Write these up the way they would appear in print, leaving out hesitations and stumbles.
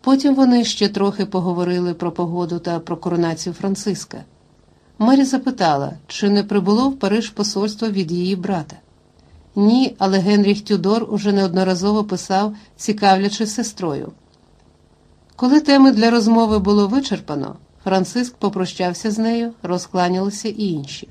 Потім вони ще трохи поговорили про погоду та про коронацію Франциска. Мері запитала, чи не прибуло в Париж посольство від її брата. Ні, але Генріх Тюдор уже неодноразово писав, цікавлячись сестрою. Коли теми для розмови було вичерпано, Франциск попрощався з нею, розкланялися і інші.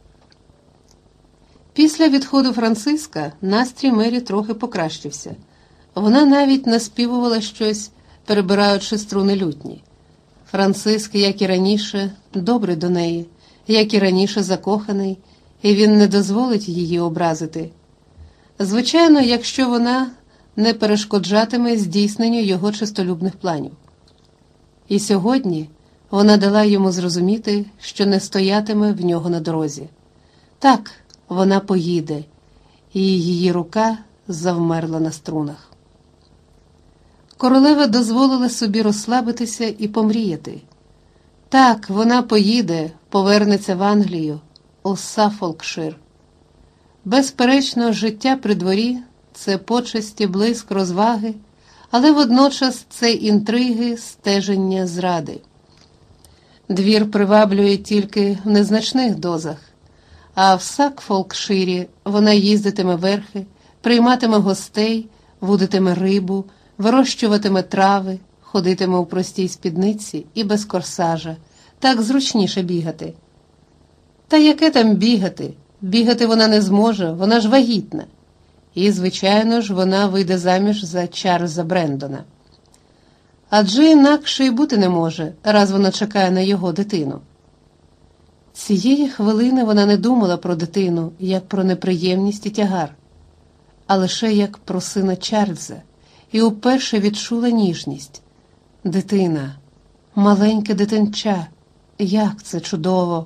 Після відходу Франциска настрій Мері трохи покращився. Вона навіть наспівувала щось, перебираючи струни лютні. Франциск, як і раніше, добрий до неї, як і раніше закоханий, і він не дозволить її образити. Звичайно, якщо вона не перешкоджатиме здійсненню його чистолюбних планів. І сьогодні вона дала йому зрозуміти, що не стоятиме в нього на дорозі. Так, вона поїде, і її рука завмерла на струнах. Королева дозволила собі розслабитися і помріяти. Так, вона поїде, повернеться в Англію, у Саффолкшир. Безперечно, життя при дворі – це почесті, блиск, розваги, але водночас це інтриги, стеження, зради. Двір приваблює тільки в незначних дозах, а в Саффолкширі вона їздитиме верхи, прийматиме гостей, вудитиме рибу, вирощуватиме трави, ходитиме у простій спідниці і без корсажа, так зручніше бігати. Та яке там бігати? Бігати вона не зможе, вона ж вагітна. І, звичайно ж, вона вийде заміж за Чарльза Брендона. Адже інакше й бути не може, раз вона чекає на його дитину. Цієї хвилини вона не думала про дитину, як про неприємність і тягар, а лише як про сина Чарльза, і уперше відчула ніжність. Дитина, маленьке дитинча, як це чудово!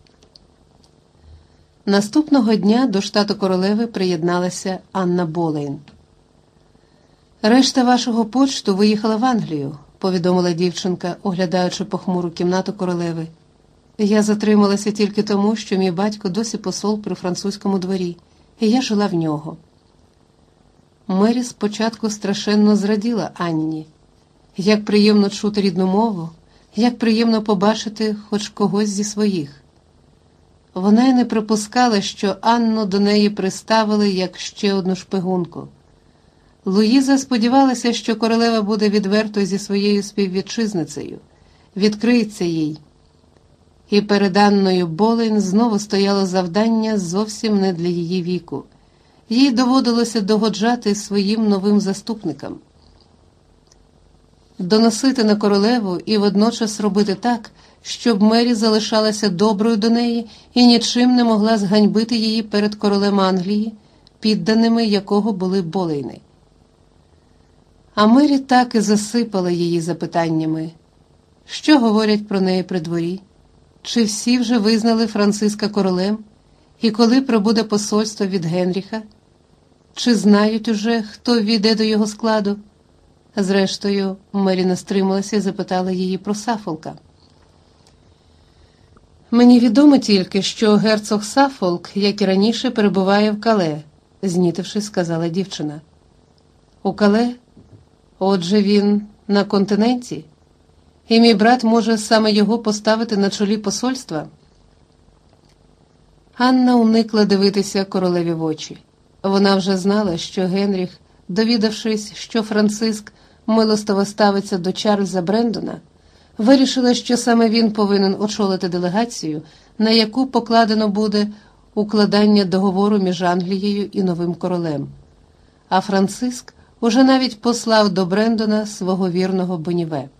Наступного дня до штату королеви приєдналася Анна Болейн. «Решта вашого почту виїхала в Англію», – повідомила дівчинка, оглядаючи похмуру кімнату королеви. «Я затрималася тільки тому, що мій батько досі посол при французькому дворі, і я жила в нього». Мері спочатку страшенно зраділа Анні. Як приємно чути рідну мову, як приємно побачити хоч когось зі своїх. Вона й не припускала, що Анну до неї приставили як ще одну шпигунку. Луїза сподівалася, що королева буде відвертою зі своєю співвітчизницею, відкриється їй. І перед Анною Болейн знову стояло завдання зовсім не для її віку. Їй доводилося догоджати своїм новим заступникам. Доносити на королеву і водночас робити так, щоб Мері залишалася доброю до неї і нічим не могла зганьбити її перед королем Англії, підданими якого були Болейни. А Мері так і засипала її запитаннями. Що говорять про неї при дворі? Чи всі вже визнали Франциска королем? І коли прибуде посольство від Генріха? Чи знають уже, хто війде до його складу? Зрештою, Мері не стрималася і запитала її про Саффолка. «Мені відомо тільки, що герцог Саффолк, як і раніше, перебуває в Кале», – знітившись, сказала дівчина. «У Кале? Отже, він на континенті? І мій брат може саме його поставити на чолі посольства?» Анна уникла дивитися королеві в очі. Вона вже знала, що Генріх, довідавшись, що Франциск милостиво ставиться до Чарльза Брендона, вирішила, що саме він повинен очолити делегацію, на яку покладено буде укладання договору між Англією і новим королем. А Франциск уже навіть послав до Брендона свого вірного Боніве.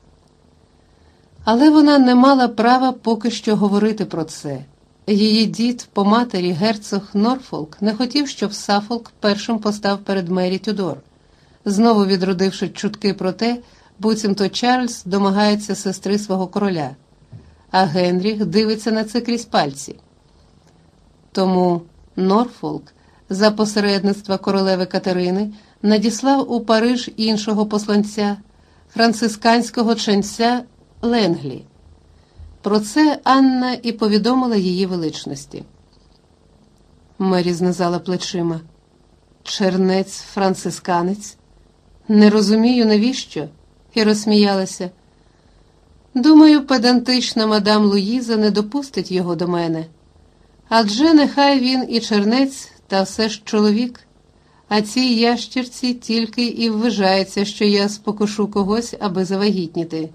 Але вона не мала права поки що говорити про це. Її дід по матері, герцог Норфолк, не хотів, щоб Саффолк першим постав перед Мері Тюдор, знову відродивши чутки про те, буцімто Чарльз домагається сестри свого короля, а Генріх дивиться на це крізь пальці. Тому Норфолк за посередництва королеви Катерини надіслав у Париж іншого посланця, францисканського ченця Ленглі. Про це Анна і повідомила її величності. Мері знизала плечима. Чернець-францисканець? Не розумію, навіщо? і розсміялася. Думаю, педантична мадам Луїза не допустить його до мене. Адже нехай він і чернець, та все ж чоловік, а цій ящірці тільки і вважається, що я спокушу когось, аби завагітніти.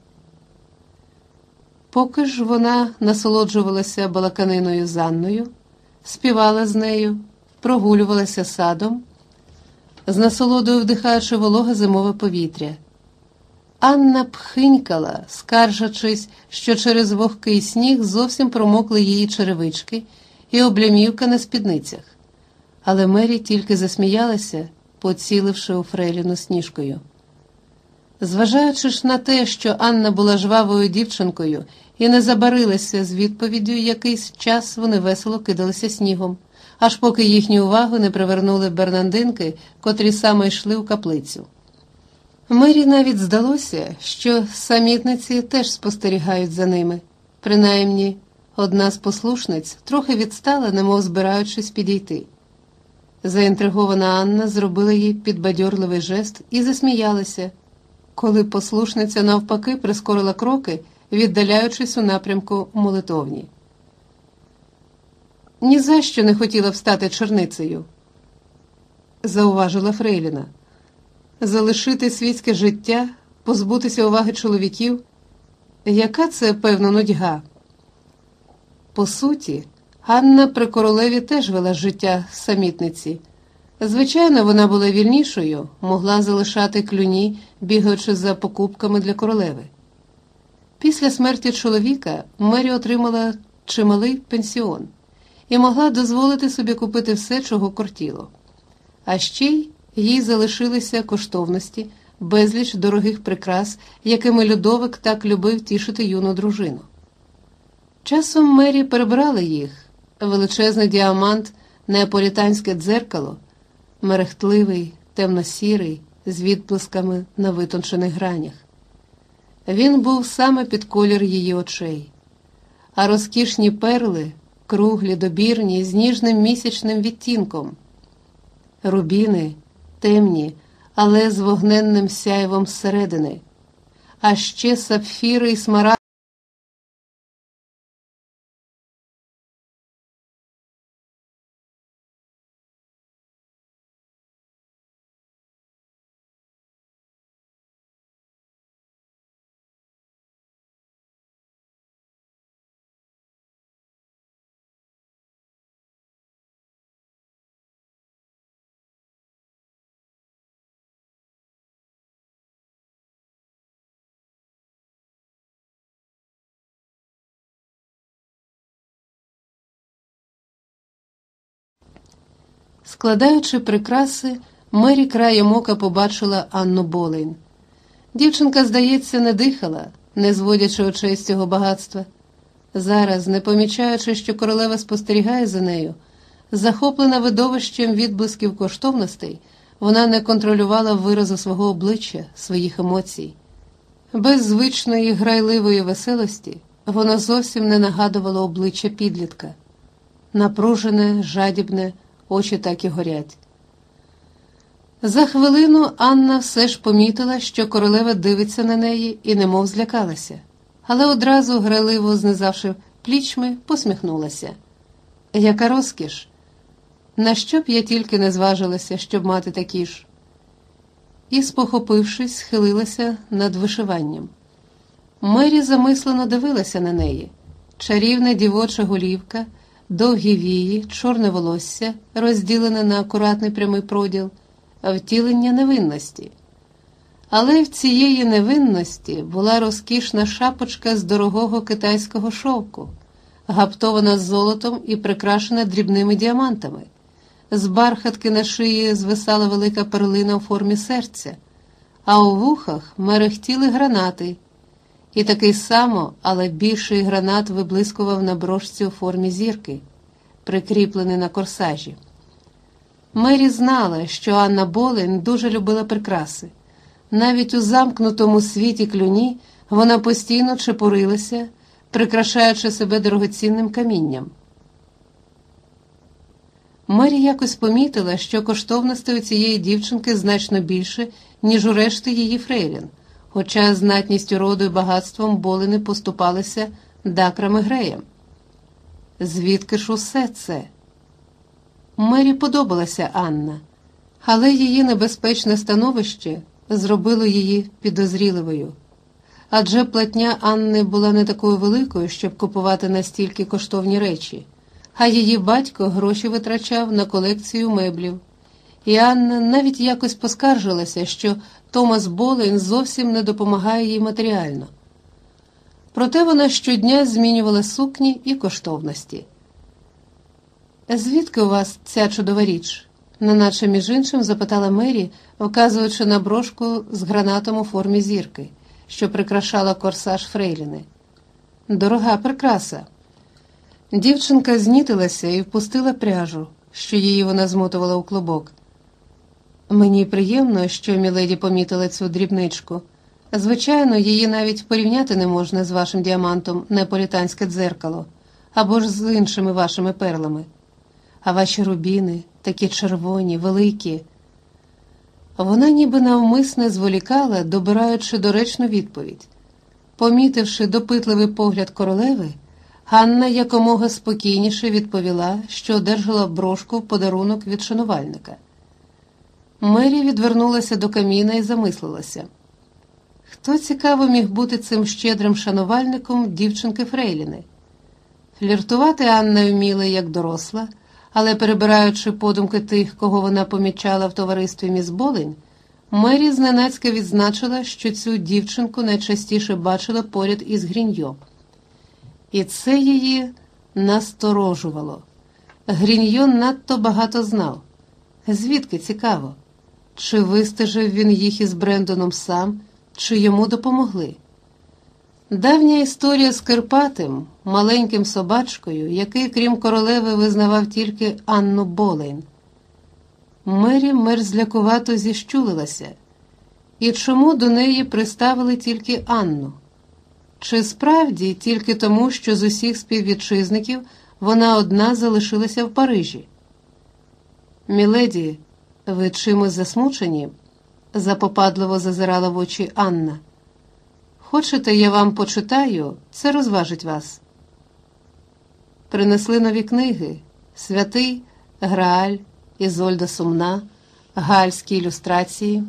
Поки ж вона насолоджувалася балаканиною з Анною, співала з нею, прогулювалася садом, з насолодою вдихаючи вологе зимове повітря. Анна пхинькала, скаржачись, що через вогкий сніг зовсім промокли її черевички і облямівка на спідницях. Але Мері тільки засміялася, поціливши у фрейліну сніжкою. Зважаючи ж на те, що Анна була жвавою дівчинкою і не забарилася з відповіддю, якийсь час вони весело кидалися снігом, аж поки їхню увагу не привернули бернандинки, котрі саме йшли у каплицю. Мері навіть здалося, що самітниці теж спостерігають за ними. Принаймні, одна з послушниць трохи відстала, немов збираючись підійти. Заінтригована Анна зробила їй підбадьорливий жест і засміялася, коли послушниця навпаки прискорила кроки, віддаляючись у напрямку молитовні. «Ні за що не хотіла б стати черницею», – зауважила фрейліна. «Залишити світське життя, позбутися уваги чоловіків – яка це, певно, нудьга?» По суті, Анна при королеві теж вела життя самітниці. Звичайно, вона була вільнішою, могла залишати клюні, бігаючи за покупками для королеви. Після смерті чоловіка Мері отримала чималий пенсіон і могла дозволити собі купити все, чого кортіло. А ще й їй залишилися коштовності, безліч дорогих прикрас, якими Людовик так любив тішити юну дружину. Часом Мері перебрали їх: величезний діамант, неаполітанське дзеркало, мерехтливий, темно-сірий, з відблисками на витончених гранях. Він був саме під колір її очей, а розкішні перли, круглі, добірні, з ніжним місячним відтінком. Рубіни, темні, але з вогненним сяйвом зсередини, а ще сапфіри і смарагди. Складаючи прикраси, Мері краєм ока побачила Анну Болейн. Дівчинка, здається, не дихала, не зводячи очей з цього багатства. Зараз, не помічаючи, що королева спостерігає за нею, захоплена видовищем відблисків коштовностей, вона не контролювала виразу свого обличчя, своїх емоцій. Без звичної грайливої веселості воно зовсім не нагадувало обличчя підлітка. Напружене, жадібне, очі так і горять. За хвилину Анна все ж помітила, що королева дивиться на неї і немов злякалася, але одразу, грайливо знизавши плічми, посміхнулася. Яка розкіш! На що б я тільки не зважилася, щоб мати такі ж? І, спохопившись, схилилася над вишиванням. Мері замислено дивилася на неї. Чарівна дівоча голівка, довгі вії, чорне волосся, розділене на акуратний прямий проділ, втілення невинності. Але в цієї невинності була розкішна шапочка з дорогого китайського шовку, гаптована золотом і прикрашена дрібними діамантами. З бархатки на шиї звисала велика перлина у формі серця, а у вухах мерехтіли гранати. І такий само, але більший гранат виблискував на брошці у формі зірки, прикріплений на корсажі. Мері знала, що Анна Болейн дуже любила прикраси. Навіть у замкнутому світі клюні вона постійно чепурилася, прикрашаючи себе дорогоцінним камінням. Мері якось помітила, що коштовностей у цієї дівчинки значно більше, ніж у решти її фрейлін. хоча знатністю роду і багатством Болени поступалися Дакрам і Греєм. Звідки ж усе це? Мері подобалася Анна, але її небезпечне становище зробило її підозріливою. Адже платня Анни була не такою великою, щоб купувати настільки коштовні речі, а її батько гроші витрачав на колекцію меблів. І Анна навіть якось поскаржилася, що Томас Болейн зовсім не допомагає їй матеріально. Проте вона щодня змінювала сукні і коштовності. «Звідки у вас ця чудова річ?» – неначе між іншим запитала Мері, вказуючи на брошку з гранатом у формі зірки, що прикрашала корсаж фрейліни. «Дорога прикраса». Дівчинка знітилася і впустила пряжу, що її вона змотувала у клубок. «Мені приємно, що міледі помітила цю дрібничку. Звичайно, її навіть порівняти не можна з вашим діамантом неаполітанське дзеркало, або ж з іншими вашими перлами. А ваші рубіни, такі червоні, великі». Вона ніби навмисне зволікала, добираючи доречну відповідь. Помітивши допитливий погляд королеви, Ганна якомога спокійніше відповіла, що одержала брошку в подарунок від шанувальника. Мері відвернулася до каміна і замислилася. Хто, цікаво, міг бути цим щедрим шанувальником дівчинки Фрейліни? Фліртувати Анна вміла як доросла, але перебираючи подумки тих, кого вона помічала в товаристві міс Болейн, Мері зненацька відзначила, що цю дівчинку найчастіше бачила поряд із Гріньйо. І це її насторожувало. Гріньйо надто багато знав. Звідки, цікаво? Чи вистежив він їх із Брендоном сам, чи йому допомогли? Давня історія з Кирпатим, маленьким собачкою, який, крім королеви, визнавав тільки Анну Болейн. Мері мерзлякувато зіщулилася. І чому до неї приставили тільки Анну? Чи справді тільки тому, що з усіх співвітчизників вона одна залишилася в Парижі? «Міледі, ви чимось засмучені?» – запопадливо зазирала в очі Анна. «Хочете, я вам почитаю? Це розважить вас». Принесли нові книги «Святий», «Грааль», «Ізольда Сумна», «Гальські ілюстрації».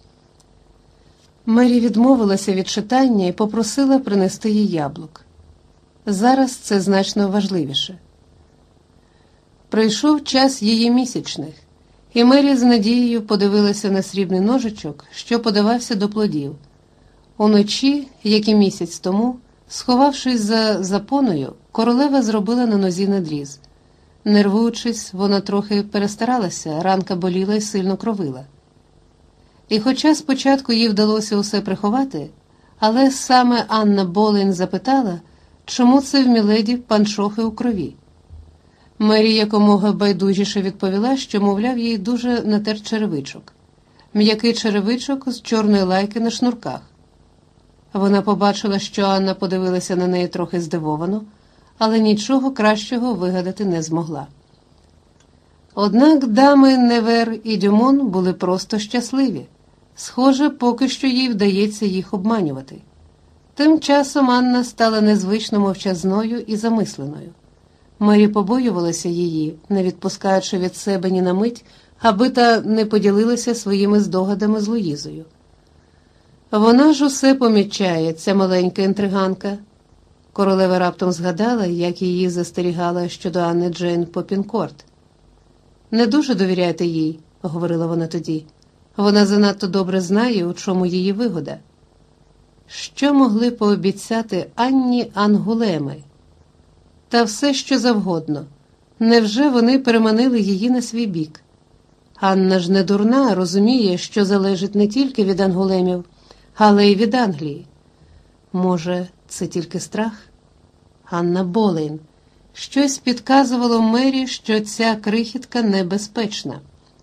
Мері відмовилася від читання і попросила принести їй яблук. Зараз це значно важливіше. Прийшов час її місячних, і Мері з надією подивилася на срібний ножичок, що подавався до плодів. Уночі, як і місяць тому, сховавшись за запоною, королева зробила на нозі надріз. Нервуючись, вона трохи перестаралася, ранка боліла й сильно кровила. І хоча спочатку їй вдалося усе приховати, але саме Анна Болейн запитала, чому це в міледі панчохи у крові. Мері якомога байдужіше відповіла, що, мовляв, їй дуже натер черевичок. М'який черевичок з чорної лайки на шнурках. Вона побачила, що Анна подивилася на неї трохи здивовано, але нічого кращого вигадати не змогла. Однак дами Невер і Дюмон були просто щасливі. Схоже, поки що їй вдається їх обманювати. Тим часом Анна стала незвично мовчазною і замисленою. Мері побоювалася її, не відпускаючи від себе ні на мить, аби та не поділилася своїми здогадами з Луїзою. Вона ж усе помічає, ця маленька інтриганка. Королева раптом згадала, як її застерігала щодо Анни Джейн Попінкорт. «Не дуже довіряйте їй», – говорила вона тоді. «Вона занадто добре знає, у чому її вигода». Що могли пообіцяти Анні Ангулеми? Та все, що завгодно. Невже вони переманили її на свій бік? Анна ж не дурна, розуміє, що залежить не тільки від Ангулемів, але й від Англії. Може, це тільки страх? Анна Болейн. Щось підказувало Мері, що ця крихітка небезпечна.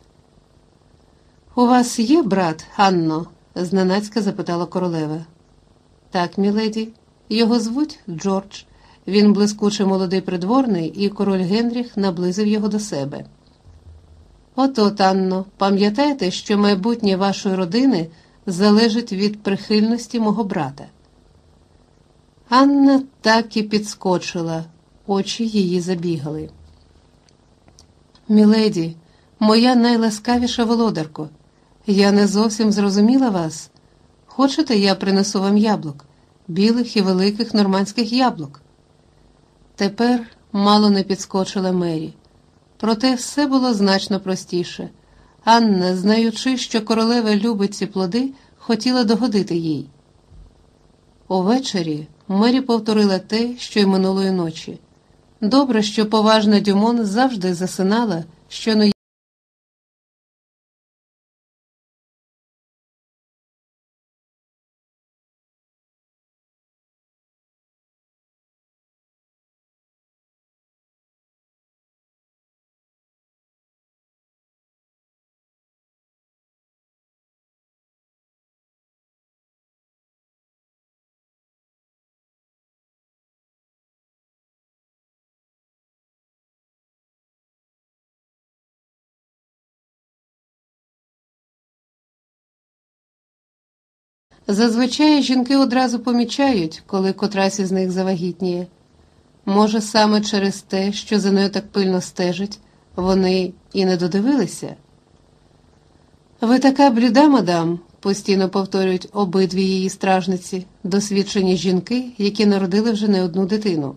«У вас є брат, Анно?» – зненацька запитала королева. «Так, міледі. Його звуть Джордж. Він блискучий молодий придворний, і король Генріх наблизив його до себе». «От-от, Анно, пам'ятайте, що майбутнє вашої родини залежить від прихильності мого брата. Анна так і підскочила, очі її забігали. «Міледі, моя найласкавіша володарко, я не зовсім зрозуміла вас. Хочете, я принесу вам яблук, білих і великих нормандських яблук?» Тепер мало не підскочила Мері. Проте все було значно простіше. Анна, знаючи, що королева любить ці плоди, хотіла догодити їй. Увечері Мері повторила те, що й минулої ночі. Добре, що поважна Дюмон завжди засинала, щойно зазвичай жінки одразу помічають, коли котрась із них завагітніє. Може, саме через те, що за нею так пильно стежить, вони і не додивилися? «Ви така бліда, мадам», – постійно повторюють обидві її стражниці, досвідчені жінки, які народили вже не одну дитину.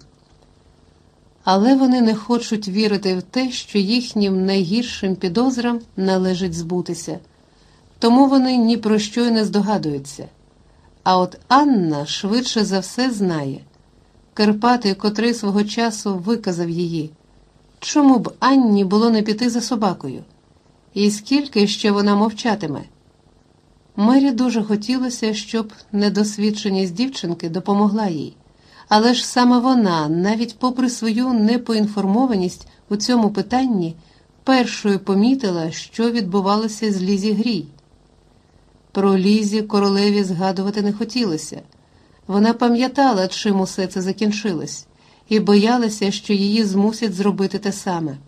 Але вони не хочуть вірити в те, що їхнім найгіршим підозрам належить збутися. Тому вони ні про що й не здогадуються. А от Анна швидше за все знає. Карпатий, котрий свого часу виказав її. Чому б Анні було не піти за собакою? І скільки ще вона мовчатиме? Мері дуже хотілося, щоб недосвідченість дівчинки допомогла їй. Але ж саме вона, навіть попри свою непоінформованість у цьому питанні, першою помітила, що відбувалося з Лізі Грій. Про Лізі королеві згадувати не хотілося. Вона пам'ятала, чим усе це закінчилось, і боялася, що її змусять зробити те саме.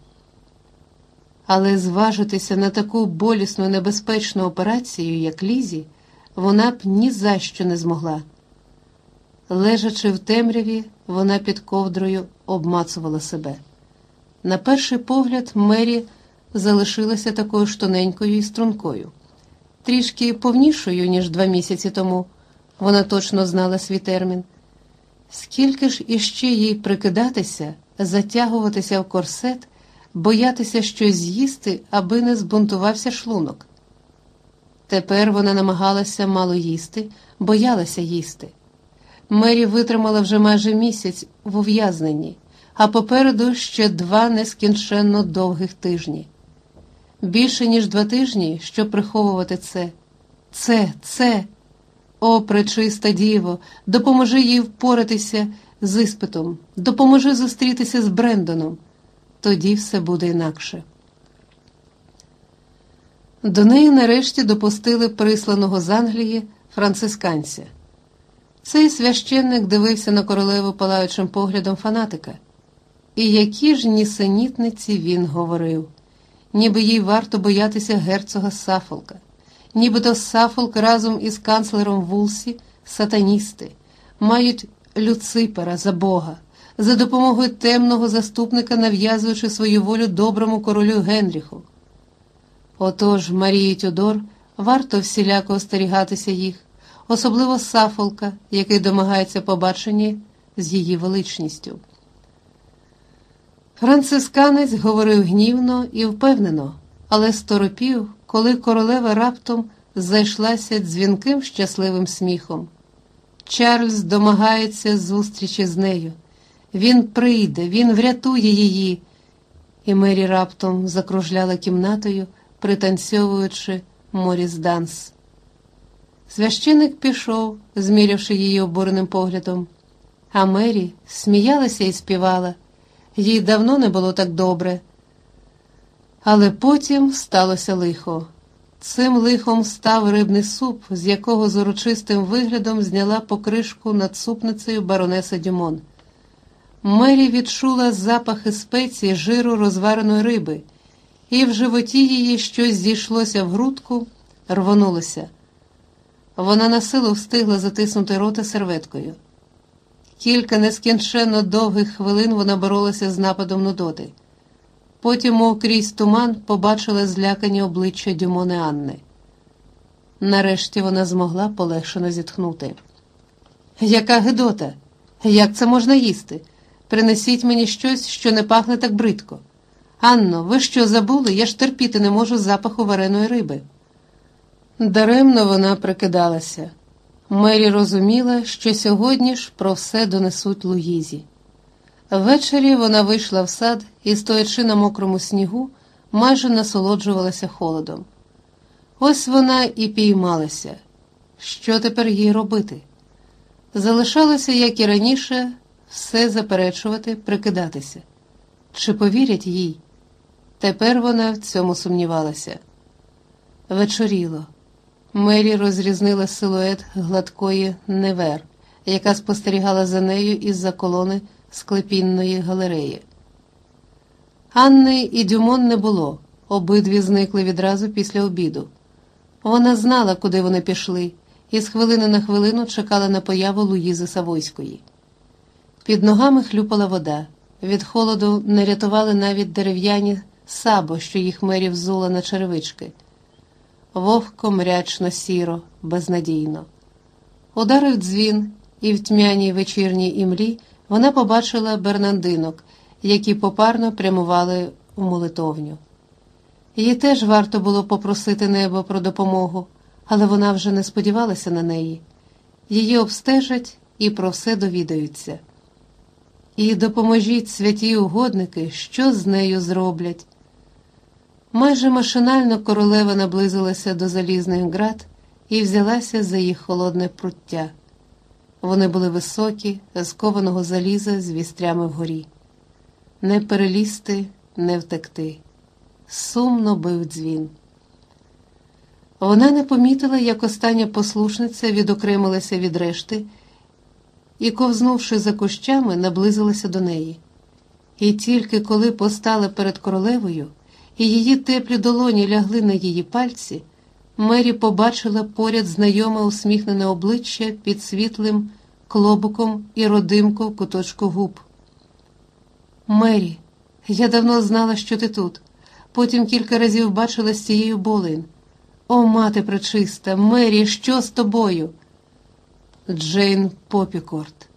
Але зважитися на таку болісну небезпечну операцію, як Лізі, вона б ні за що не змогла. Лежачи в темряві, вона під ковдрою обмацувала себе. На перший погляд Мері залишилася такою ж тоненькою і стрункою. Трішки повнішою, ніж 2 місяці тому. Вона точно знала свій термін. Скільки ж іще їй прикидатися, затягуватися в корсет, боятися щось з'їсти, аби не збунтувався шлунок. Тепер вона намагалася мало їсти, боялася їсти. Мері витримала вже майже місяць в ув'язненні, а попереду ще 2 нескінченно довгих тижні. Більше, ніж 2 тижні, щоб приховувати це. Це. О, пречиста діво, допоможи їй впоратися з іспитом, допоможи зустрітися з Брендоном. Тоді все буде інакше. До неї нарешті допустили присланого з Англії францисканця. Цей священник дивився на королеву палаючим поглядом фанатика. І які ж нісенітниці він говорив. Ніби їй варто боятися герцога Саффолка. Нібито Саффолк разом із канцлером Вулсі – сатаністи, мають Люципера за Бога, за допомогою темного заступника нав'язуючи свою волю доброму королю Генріху. Отож, Марії Тюдор варто всіляко остерігатися їх, особливо Саффолка, який домагається побачення з її величністю. Францисканець говорив гнівно і впевнено, але сторопів, коли королева раптом зайшлася дзвінким щасливим сміхом. Чарльз домагається зустрічі з нею. Він прийде, він врятує її. І Мері раптом закружляла кімнатою, пританцьовуючи Моріс Данс. Священик пішов, змірявши її обуреним поглядом. А Мері сміялася і співала. Їй давно не було так добре. Але потім сталося лихо. Цим лихом став рибний суп, з якого з урочистим виглядом зняла покришку над супницею баронеса Дюмон. Мері відчула запахи спеції жиру розвареної риби, і в животі її щось зійшлося в грудку, рвонулося. Вона на силу встигла затиснути рота серветкою. Кілька нескінченно довгих хвилин вона боролася з нападом нудоти. Потім, мов крізь туман, побачила злякані обличчя Дюмони Анни. Нарешті вона змогла полегшено зітхнути. «Яка гидота! Як це можна їсти? Принесіть мені щось, що не пахне так бридко. Анно, ви що, забули? Я ж терпіти не можу запаху вареної риби». Даремно вона прикидалася. Мері розуміла, що сьогодні ж про все донесуть Луїзі. Ввечері вона вийшла в сад і, стоячи на мокрому снігу, майже насолоджувалася холодом. Ось вона і піймалася. Що тепер їй робити? Залишалося, як і раніше, все заперечувати, прикидатися. Чи повірять їй? Тепер вона в цьому сумнівалася. Вечоріло. Мері розрізнила силует гладкої Невер, яка спостерігала за нею із-за колони склепінної галереї. Анни і Дюмон не було, обидві зникли відразу після обіду. Вона знала, куди вони пішли, і з хвилини на хвилину чекала на появу Луїзи Савойської. Під ногами хлюпала вода, від холоду не рятували навіть дерев'яні сабо, що їх Мері взула на черевички. Вогко, мрячно, сіро, безнадійно. Ударив дзвін, і в тьмяній вечірній імлі вона побачила бернандинок, які попарно прямували у молитовню. Їй теж варто було попросити небо про допомогу, але вона вже не сподівалася на неї. Її обстежать і про все довідаються. І допоможіть, святі угодники, що з нею зроблять. Майже машинально королева наблизилася до залізних град і взялася за їх холодне пруття. Вони були високі, з кованого заліза з вістрями вгорі. Не перелізти, не втекти. Сумно бив дзвін. Вона не помітила, як остання послушниця відокремилася від решти і, ковзнувши за кущами, наблизилася до неї. І тільки коли постала перед королевою, і її теплі долоні лягли на її пальці, Мері побачила поряд знайоме усміхнене обличчя під світлим клобуком і родимку в куточку губ. «Мері, я давно знала, що ти тут. Потім кілька разів бачила з цією Болейн. О, мати пречиста, Мері, що з тобою?» Джейн Попікорт.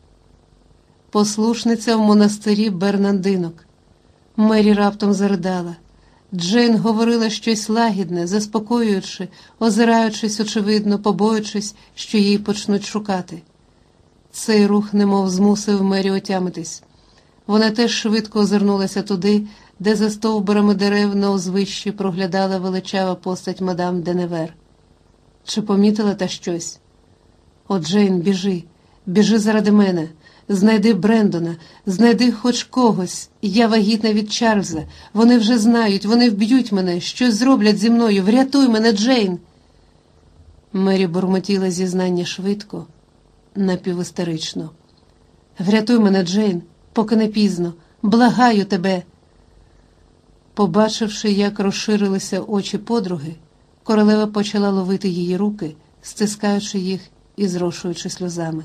Послушниця в монастирі Бернандинок. Мері раптом заридала. Джейн говорила щось лагідне, заспокоюючи, озираючись, очевидно, побоюючись, що її почнуть шукати. Цей рух немов змусив Мері отямитись. Вона теж швидко озирнулася туди, де за стовбурами дерев на узвищі проглядала величава постать мадам де Невер. Чи помітила та щось? «О, Джейн, біжи, біжи заради мене. Знайди Брендона, знайди хоч когось. Я вагітна від Чарльза. Вони вже знають, вони вб'ють мене, щось зроблять зі мною. Врятуй мене, Джейн!» Мері бурмотіла зізнання швидко, напівістерично. «Врятуй мене, Джейн, поки не пізно. Благаю тебе!» Побачивши, як розширилися очі подруги, королева почала ловити її руки, стискаючи їх і зрошуючи сльозами.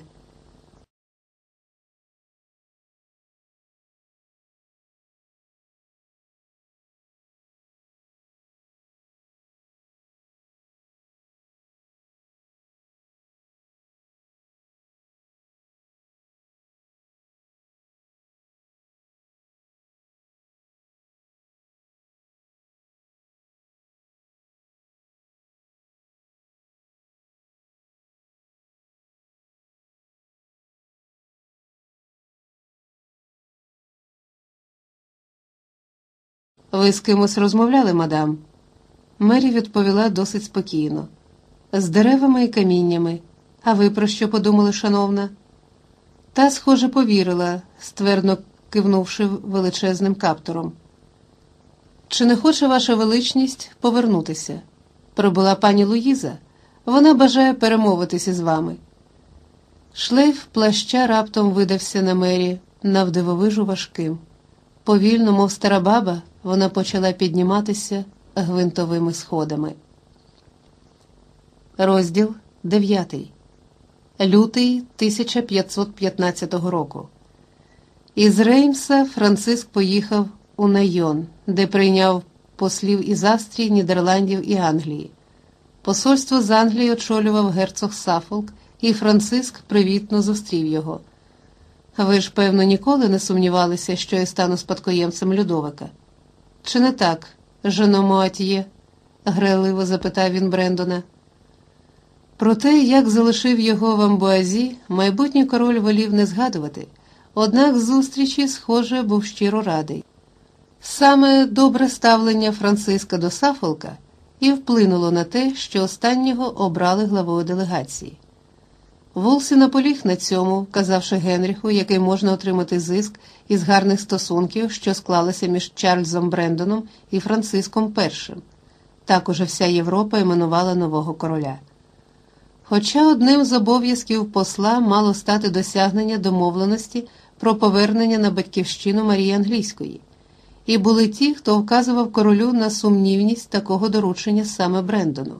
«Ви з кимось розмовляли, мадам?» Мері відповіла досить спокійно. «З деревами і каміннями. А ви про що подумали, шановна?» Та, схоже, повірила, ствердно кивнувши величезним каптуром. «Чи не хоче ваша величність повернутися? Прибула пані Луїза. Вона бажає перемовитися з вами». Шлейф плаща раптом видався на Мері навдивовижу важким. Повільно, мов стара баба, вона почала підніматися гвинтовими сходами. Розділ 9. Лютий 1515 року. Із Реймса Франциск поїхав у Найон, де прийняв послів із Австрії, Нідерландів і Англії. Посольство з Англії очолював герцог Саффолк, і Франциск привітно зустрів його. Ви ж, певно, ніколи не сумнівалися, що я стану спадкоємцем Людовика? Чи не так, жено Муатьє? Грайливо запитав він Брендона. Про те, як залишив його в Амбуазі, майбутній король волів не згадувати, однак зустрічі, схоже, був щиро радий. Саме добре ставлення Франциска до Саффолка і вплинуло на те, що останнього обрали главою делегації. Вулсі наполіг на цьому, вказавши Генріху, який можна отримати зиск із гарних стосунків, що склалися між Чарльзом Брендоном і Франциском І. Так уже вся Європа іменувала нового короля. Хоча одним з обов'язків посла мало стати досягнення домовленості про повернення на батьківщину Марії Англійської, і були ті, хто вказував королю на сумнівність такого доручення саме Брендону.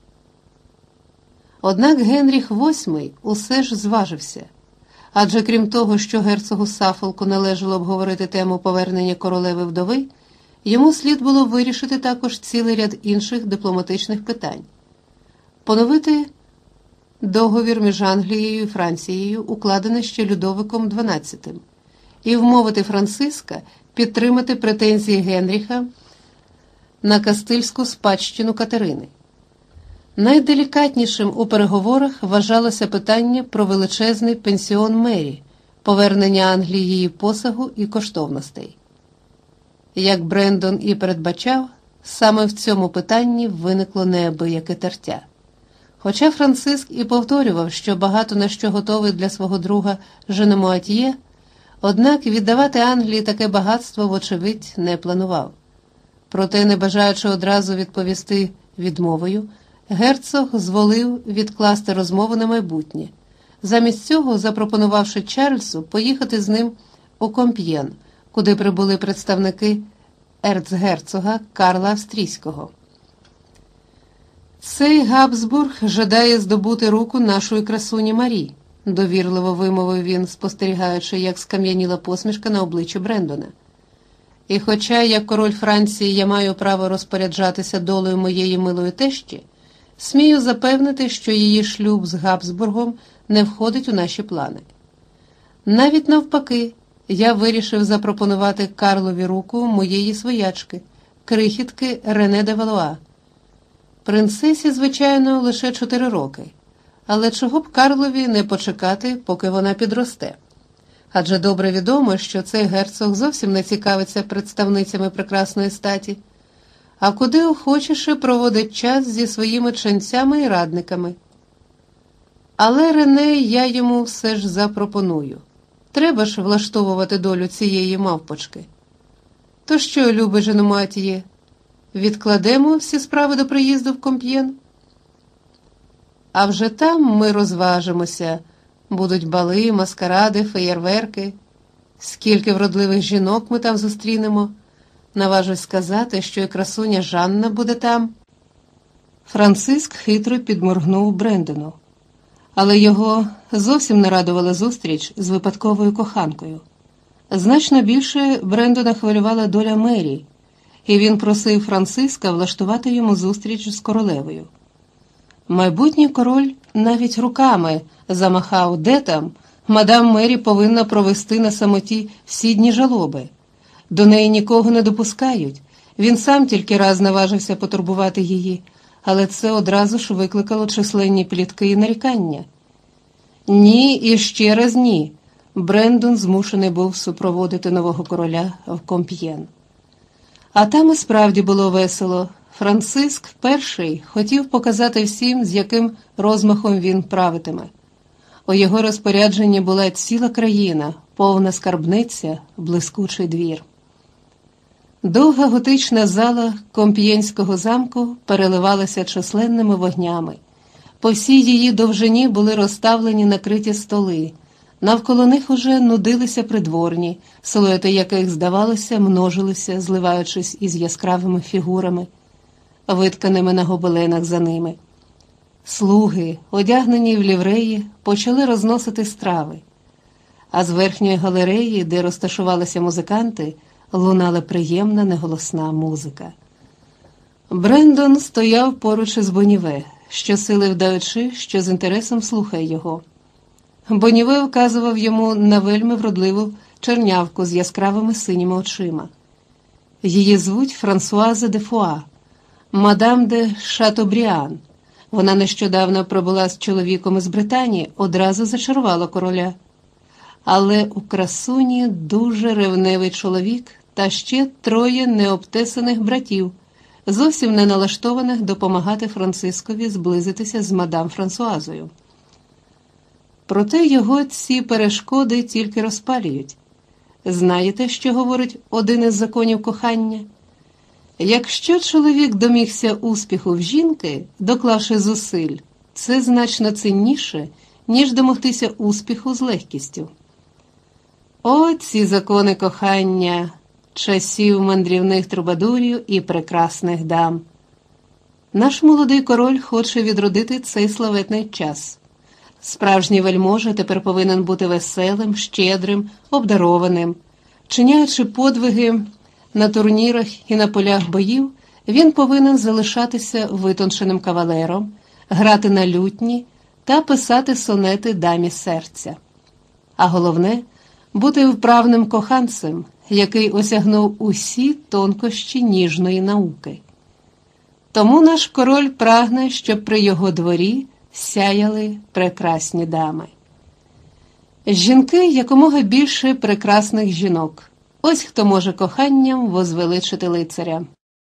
Однак Генріх VIII усе ж зважився, адже крім того, що герцогу Саффолку належало обговорити тему повернення королеви-вдови, йому слід було вирішити також цілий ряд інших дипломатичних питань. Поновити договір між Англією і Францією, укладений ще Людовиком XII, і вмовити Франциска підтримати претензії Генріха на кастильську спадщину Катерини. Найделікатнішим у переговорах вважалося питання про величезний пенсіон Мері, повернення Англії її посагу і коштовностей. Як Брендон і передбачав, саме в цьому питанні виникло неабияке тертя. Хоча Франциск і повторював, що багато на що готовий для свого друга жена Муатьє, однак віддавати Англії таке багатство, вочевидь, не планував. Проте, не бажаючи одразу відповісти відмовою, герцог зволив відкласти розмову на майбутнє, замість цього запропонувавши Чарльзу поїхати з ним у Комп'єн, куди прибули представники ерцгерцога Карла Австрійського. «Цей Габсбург жадає здобути руку нашої красуні Марі», – довірливо вимовив він, спостерігаючи, як скам'яніла посмішка на обличчі Брендона. «І хоча, як король Франції, я маю право розпоряджатися долею моєї милої тещі, смію запевнити, що її шлюб з Габсбургом не входить у наші плани. Навіть навпаки, я вирішив запропонувати Карлові руку моєї своячки, крихітки Рене де Валуа. Принцесі, звичайно, лише 4 роки, але чого б Карлові не почекати, поки вона підросте? Адже добре відомо, що цей герцог зовсім не цікавиться представницями прекрасної статі, а куди охочіше проводить час зі своїми ченцями і радниками. Але Рене я йому все ж запропоную. Треба ж влаштовувати долю цієї мавпочки. То що, любий жено Муатьє, відкладемо всі справи до приїзду в Комп'єн? А вже там ми розважимося. Будуть бали, маскаради, феєрверки. Скільки вродливих жінок ми там зустрінемо. Наважусь сказати, що і красуня Жанна буде там. Франциск хитро підморгнув Брендону. Але його зовсім не радувала зустріч з випадковою коханкою. Значно більше Брендона хвилювала доля Мері, і він просив Франциска влаштувати йому зустріч з королевою. Майбутній король навіть руками замахав, де там, мадам Мері повинна провести на самоті всі дні жалоби. До неї нікого не допускають, він сам тільки раз наважився потурбувати її, але це одразу ж викликало численні плітки і нарікання. Ні і ще раз ні, Брендон змушений був супроводити нового короля в Комп'єн. А там і справді було весело. Франциск І хотів показати всім, з яким розмахом він правитиме. У його розпорядженні була ціла країна, повна скарбниця, блискучий двір. Довга готична зала Комп'єнського замку переливалася численними вогнями. По всій її довжині були розставлені накриті столи. Навколо них уже нудилися придворні, силуети яких, здавалося, множилися, зливаючись із яскравими фігурами, витканими на гобеленах за ними. Слуги, одягнені в лівреї, почали розносити страви, а з верхньої галереї, де розташувалися музиканти, лунала приємна неголосна музика. Брендон стояв поруч із Боніве, щосили вдаючи, що з інтересом слухає його. Боніве вказував йому на вельми вродливу чернявку з яскравими синіми очима. Її звуть Франсуаза де Фуа, мадам де Шатобріан. Вона нещодавно пробула з чоловіком із Британії, одразу зачарувала короля. Але у красуні дуже ревнивий чоловік та ще 3 необтесаних братів, зовсім не налаштованих допомагати Францискові зблизитися з мадам Франсуазою. Проте його ці перешкоди тільки розпалюють. Знаєте, що говорить один із законів кохання? Якщо чоловік домігся успіху в жінки, доклавши зусиль, це значно цінніше, ніж домогтися успіху з легкістю. О, ці закони кохання, часів мандрівних трубадурів і прекрасних дам. Наш молодий король хоче відродити цей славетний час. Справжній вельможа тепер повинен бути веселим, щедрим, обдарованим. Чиняючи подвиги на турнірах і на полях боїв, він повинен залишатися витонченим кавалером, грати на лютні та писати сонети дамі серця. А головне – бути вправним коханцем, який осягнув усі тонкощі ніжної науки. Тому наш король прагне, щоб при його дворі сяяли прекрасні дами. Жінки якомога більше прекрасних жінок. Ось хто може коханням возвеличити лицаря.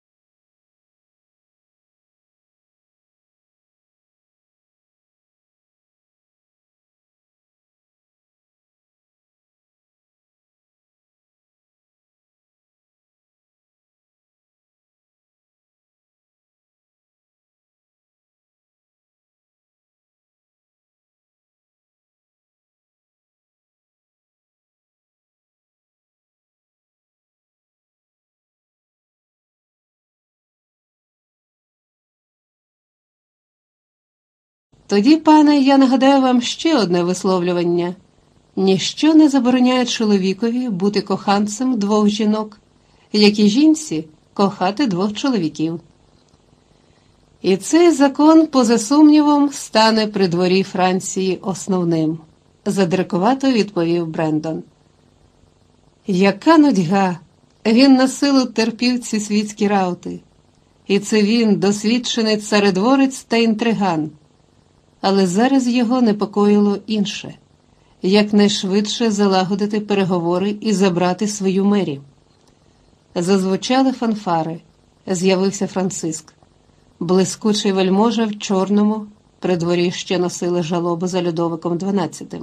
Тоді, пане, я нагадаю вам ще одне висловлювання. Ніщо не забороняє чоловікові бути коханцем 2 жінок, як і жінці кохати 2 чоловіків. І цей закон, поза сумнівом, стане при дворі Франції основним, задиркувато відповів Брендон. Яка нудьга! Він на силу терпів ці світські раути. І це він, досвідчений царедворець та інтриган. Але зараз його непокоїло інше – якнайшвидше залагодити переговори і забрати свою мері. Зазвучали фанфари, з'явився Франциск. Блискучий вельможа в чорному, при дворі ще носили жалобу за Людовиком XII.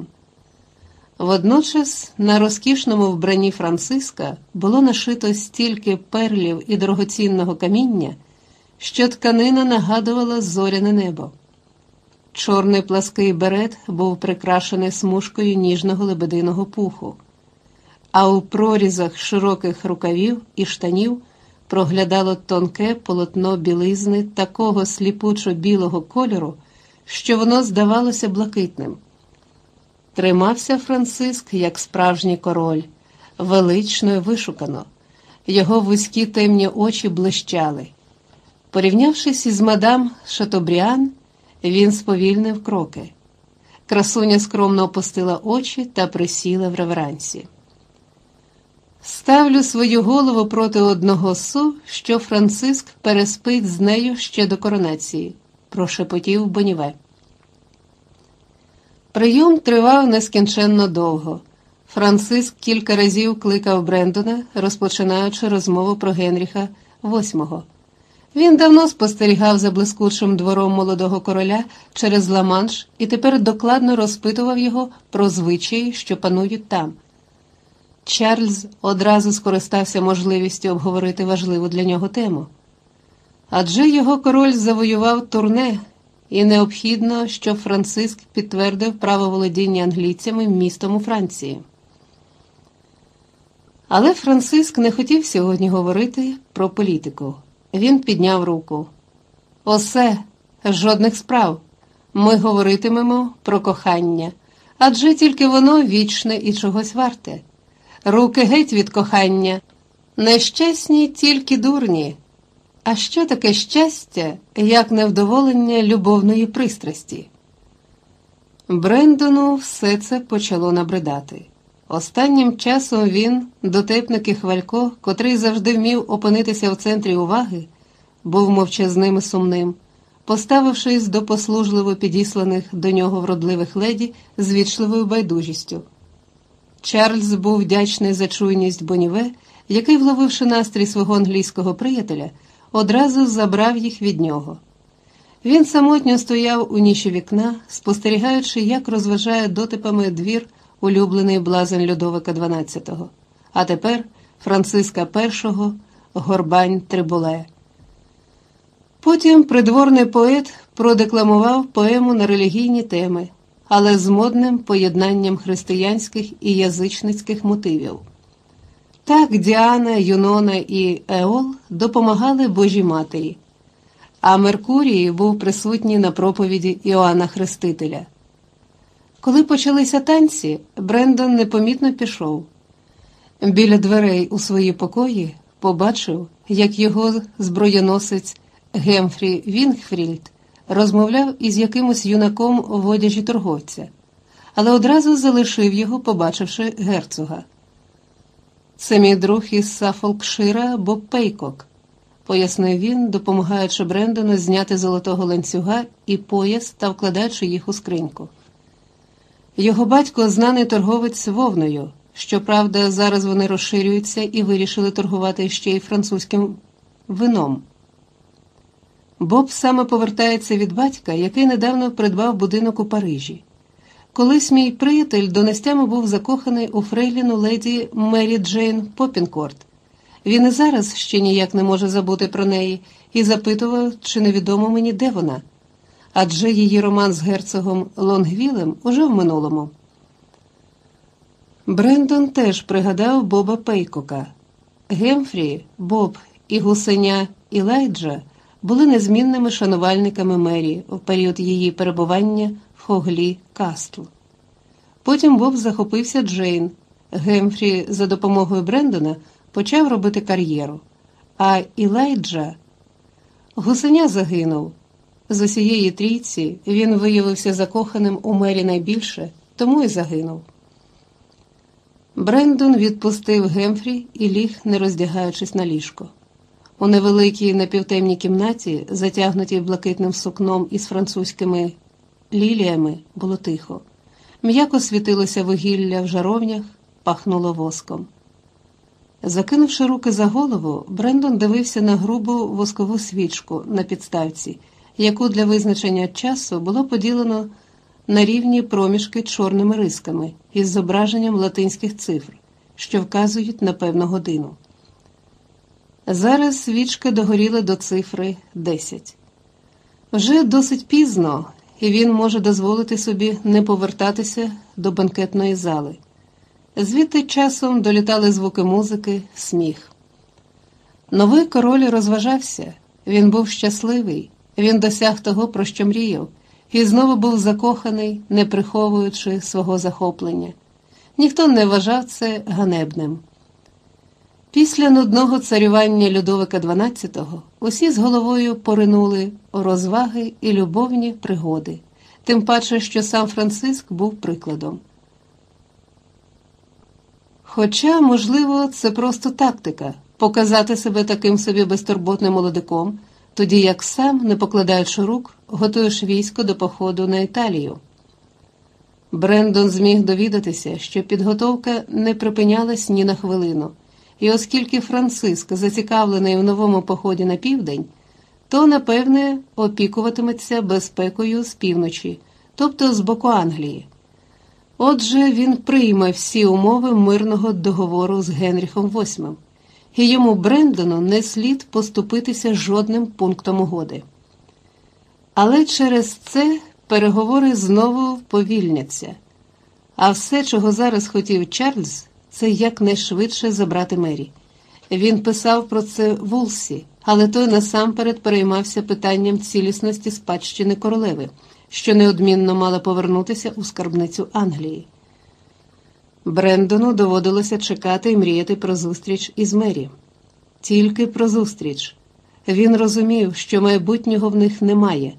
Водночас на розкішному вбранні Франциска було нашито стільки перлів і дорогоцінного каміння, що тканина нагадувала зоряне небо. Чорний плаский берет був прикрашений смужкою ніжного лебединого пуху, а у прорізах широких рукавів і штанів проглядало тонке полотно білизни такого сліпучо-білого кольору, що воно здавалося блакитним. Тримався Франциск, як справжній король, велично і вишукано. Його вузькі темні очі блищали. Порівнявшись із мадам Шатобріан, він сповільнив кроки. Красуня скромно опустила очі та присіла в реверансі. «Ставлю свою голову проти одного су, що Франциск переспить з нею ще до коронації», – прошепотів Боніве. Прийом тривав нескінченно довго. Франциск кілька разів кликав Брендона, розпочинаючи розмову про Генріха VIII. Він давно спостерігав за блискучим двором молодого короля через Ла-Манш і тепер докладно розпитував його про звичаї, що панують там. Чарльз одразу скористався можливістю обговорити важливу для нього тему. Адже його король завоював Турне, і необхідно, щоб Франциск підтвердив право володіння англійцями містом у Франції. Але Франциск не хотів сьогодні говорити про політику. Він підняв руку. «Осе, жодних справ. Ми говоритимемо про кохання, адже тільки воно вічне і чогось варте. Руки геть від кохання. Нещасні тільки дурні. А що таке щастя, як невдоволення любовної пристрасті? Брендону все це почало набридати. Останнім часом він, дотепник і хвалько, котрий завжди вмів опинитися в центрі уваги, був мовчазним і сумним, поставившись до послужливо підісланих до нього вродливих леді з вічливою байдужістю. Чарльз був вдячний за чуйність Боніве, який, вловивши настрій свого англійського приятеля, одразу забрав їх від нього. Він самотньо стояв у ніші вікна, спостерігаючи, як розважає дотипами двір улюблений блазень Людовика XII, а тепер Франциска І Горбань Триболе. Потім придворний поет продекламував поему на релігійні теми, але з модним поєднанням християнських і язичницьких мотивів. Так Діана, Юнона і Еол допомагали Божій Матері, а Меркурій був присутній на проповіді Іоанна Хрестителя. Коли почалися танці, Брендон непомітно пішов. Біля дверей у свої покої побачив, як його зброєносець Гемфрі Вінгфрільд розмовляв із якимось юнаком в одяжі торговця, але одразу залишив його, побачивши герцога. «Це мій друг із Саффолкшира Боб Пейкок», – пояснив він, допомагаючи Брендону зняти золотого ланцюга і пояс та вкладаючи їх у скриньку. Його батько – знаний торговець вовною, щоправда, зараз вони розширюються і вирішили торгувати ще й французьким вином. Боб саме повертається від батька, який недавно придбав будинок у Парижі. Колись мій приятель донестями був закоханий у фрейліну леді Мері Джейн Попінкорт. Він і зараз ще ніяк не може забути про неї і запитував, чи невідомо мені, де вона. Адже її роман з герцогом Лонгвілем уже в минулому. Брендон теж пригадав Боба Пейкока. Гемфрі, Боб і гусеня Ілайджа були незмінними шанувальниками Мері в період її перебування в Хоглі Кастл. Потім Боб захопився Джейн. Гемфрі за допомогою Брендона почав робити кар'єру. А Ілайджа... Гусеня загинув. З усієї трійці він виявився закоханим у Мері найбільше, тому й загинув. Брендон відпустив Гемфрі і ліг, не роздягаючись, на ліжко. У невеликій напівтемній кімнаті, затягнутій блакитним сукном із французькими ліліями, було тихо. М'яко світилося вугілля в жаровнях, пахнуло воском. Закинувши руки за голову, Брендон дивився на грубу воскову свічку на підставці, яку для визначення часу було поділено на рівні проміжки чорними рисками із зображенням латинських цифр, що вказують на певну годину. Зараз свічка догоріла до цифри 10. Вже досить пізно, і він може дозволити собі не повертатися до банкетної зали. Звідти часом долітали звуки музики, сміх. Новий король розважався, він був щасливий, він досяг того, про що мріяв, і знову був закоханий, не приховуючи свого захоплення. Ніхто не вважав це ганебним. Після нудного царювання Людовика XII усі з головою поринули у розваги і любовні пригоди, тим паче, що сам Франциск був прикладом. Хоча, можливо, це просто тактика – показати себе таким собі безтурботним молодиком, тоді як сам, не покладаючи рук, готуєш військо до походу на Італію. Брендон зміг довідатися, що підготовка не припинялась ні на хвилину, і оскільки Франциск зацікавлений в новому поході на південь, то, напевне, опікуватиметься безпекою з півночі, тобто з боку Англії. Отже, він прийме всі умови мирного договору з Генріхом VIII, і йому, Брендону, не слід поступитися жодним пунктом угоди. Але через це переговори знову повільняться, а все, чого зараз хотів Чарльз, це якнайшвидше забрати Мері. Він писав про це Вулсі, але той насамперед переймався питанням цілісності спадщини королеви, що неодмінно мала повернутися у скарбницю Англії. Брендону доводилося чекати і мріяти про зустріч із Мері. Тільки про зустріч. Він розумів, що майбутнього в них немає.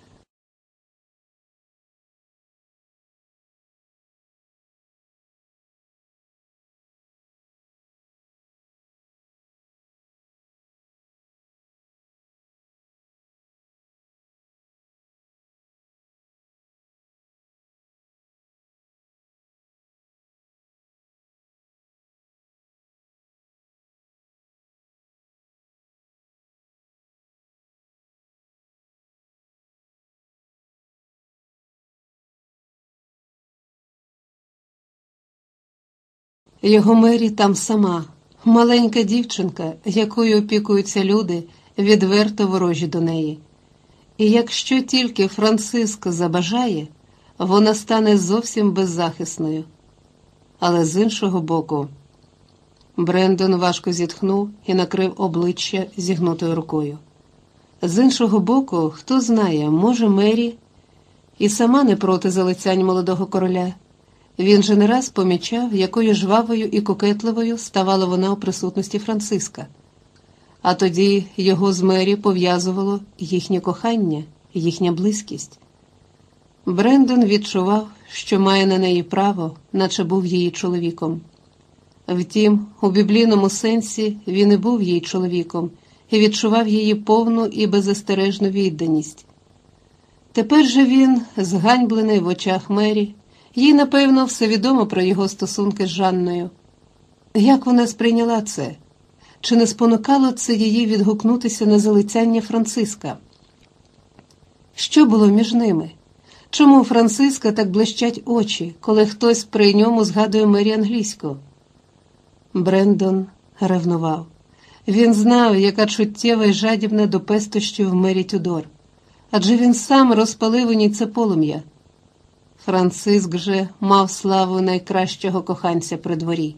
Його Мері там сама, маленька дівчинка, якою опікуються люди, відверто ворожі до неї. І якщо тільки Франциск забажає, вона стане зовсім беззахисною. Але з іншого боку, Брендон важко зітхнув і накрив обличчя зігнутою рукою. З іншого боку, хто знає, може Мері і сама не проти залицянь молодого короля. Він же не раз помічав, якою жвавою і кокетливою ставала вона у присутності Франциска. А тоді його з Мері пов'язувало їхнє кохання, їхня близькість. Брендон відчував, що має на неї право, наче був її чоловіком. Втім, у біблійному сенсі він і був її чоловіком і відчував її повну і беззастережну відданість. Тепер же він, зганьблений в очах Мері, їй, напевно, все відомо про його стосунки з Жанною. Як вона сприйняла це? Чи не спонукало це її відгукнутися на залицяння Франциска? Що було між ними? Чому у Франциска так блищать очі, коли хтось при ньому згадує Мері англійську? Брендон ревнував. Він знав, яка чуттєва і жадібна до пестощів Мері Тюдор. Адже він сам розпалив у ній це полум'я. Франциск же мав славу найкращого коханця при дворі.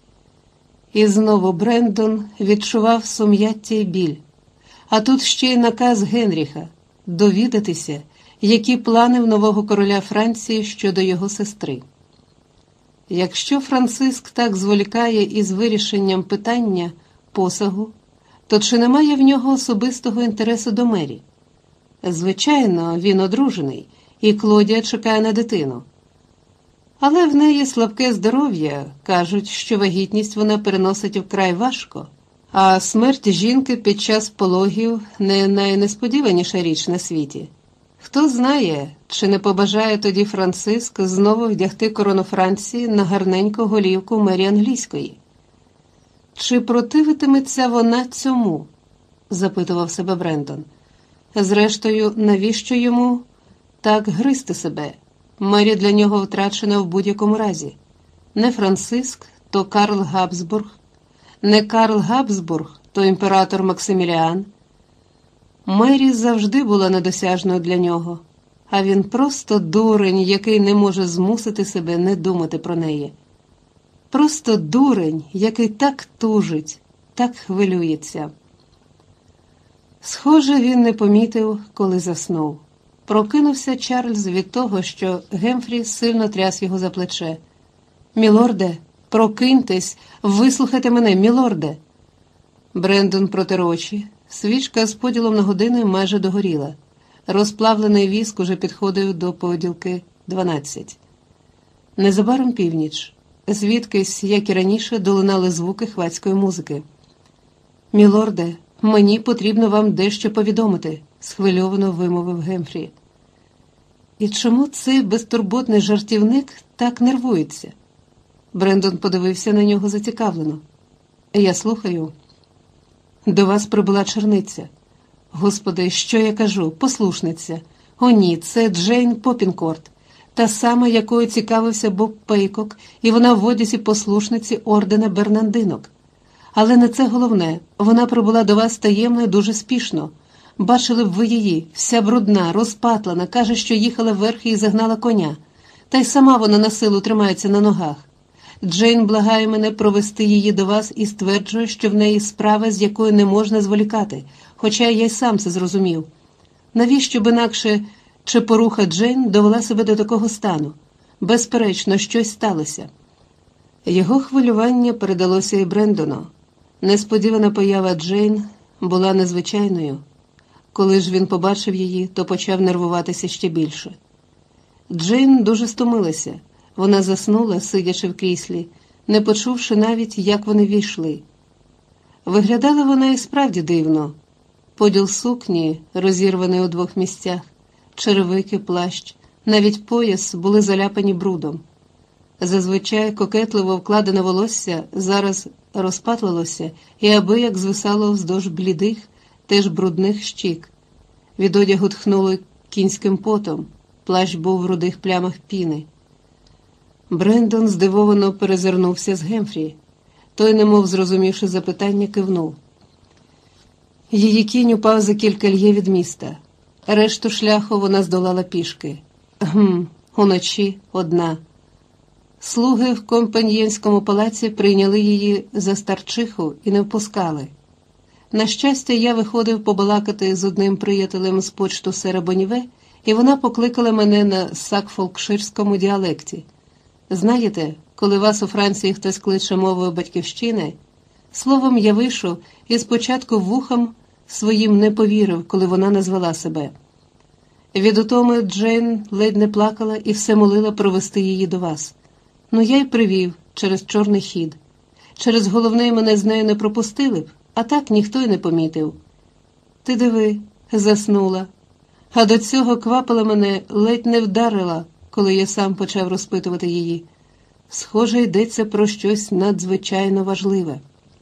І знову Брендон відчував сум'яття й біль. А тут ще й наказ Генріха – довідатися, які плани в нового короля Франції щодо його сестри. Якщо Франциск так зволікає із вирішенням питання посагу, то чи немає в нього особистого інтересу до Мері? Звичайно, він одружений, і Клодія чекає на дитину. Але в неї слабке здоров'я, кажуть, що вагітність вона переносить вкрай важко, а смерть жінки під час пологів не найнесподіваніша річ на світі. Хто знає, чи не побажає тоді Франциск знову вдягти корону Франції на гарненьку голівку Мері англійської? Чи противитиметься вона цьому? Запитував себе Брендон. Зрештою, навіщо йому так гризти себе? Мері для нього втрачена в будь-якому разі. Не Франциск, то Карл Габсбург. Не Карл Габсбург, то імператор Максиміліан. Мері завжди була недосяжною для нього, а він просто дурень, який не може змусити себе не думати про неї. Просто дурень, який так тужить, так хвилюється. Схоже, він не помітив, коли заснув. Прокинувся Чарльз від того, що Гемфрі сильно тряс його за плече. «Мілорде, прокиньтесь, вислухайте мене, мілорде!» Брендон протер очі. Свічка з поділом на години майже догоріла. Розплавлений віск уже підходив до поділки 12. Незабаром північ. Звідкись, як і раніше, долинали звуки хвацької музики. «Мілорде, мені потрібно вам дещо повідомити», – схвильовано вимовив Гемфрі. І чому цей безтурботний жартівник так нервується? Брендон подивився на нього зацікавлено. «Я слухаю». «До вас прибула черниця». «Господи, що я кажу? Послушниця». «О ні, це Джейн Попінкорт, та сама, якою цікавився Боб Пейкок, і вона в одязі послушниці ордена Бернандинок. Але не це головне, вона прибула до вас таємно і дуже спішно. Бачили б ви її, вся брудна, розпатлана, каже, що їхала вверх і загнала коня. Та й сама вона на силу тримається на ногах. Джейн благає мене провести її до вас і стверджує, що в неї справа, з якою не можна зволікати, хоча я й сам це зрозумів. Навіщо б інакше Чи поруха Джейн довела себе до такого стану? Безперечно, щось сталося. Його хвилювання передалося і Брендону. Несподівана поява Джейн була незвичайною. Коли ж він побачив її, то почав нервуватися ще більше. Джейн дуже стомилася. Вона заснула, сидячи в кріслі, не почувши навіть, як вони війшли. Виглядала вона і справді дивно. Поділ сукні, розірваний у двох місцях, черевики, плащ, навіть пояс були заляпані брудом. Зазвичай кокетливо вкладене волосся зараз розпатлилося і абияк звисало вздовж блідих, теж брудних щік. Від одягу тхнуло кінським потом, плащ був в рудих плямах піни. Брендон здивовано перезирнувся з Гемфрі. Той, немов зрозумівши запитання, кивнув. Її кінь упав за кілька льє від міста. Решту шляху вона здолала пішки. Уночі одна. Слуги в компаньєнському палаці прийняли її за старчиху і не впускали. На щастя, я виходив побалакати з одним приятелем з почту сера Боніве, і вона покликала мене на сакфолкширському діалекті. Знаєте, коли вас у Франції хтось кличе мовою батьківщини, словом, я вийшов і спочатку вухам своїм не повірив, коли вона назвала себе. Від утоми Джейн ледь не плакала і все молила провести її до вас. Ну, я й привів через чорний хід. Через головний мене з нею не пропустили б, а так ніхто й не помітив. Ти диви, заснула. А до цього квапила мене, ледь не вдарила, коли я сам почав розпитувати її. Схоже, йдеться про щось надзвичайно важливе.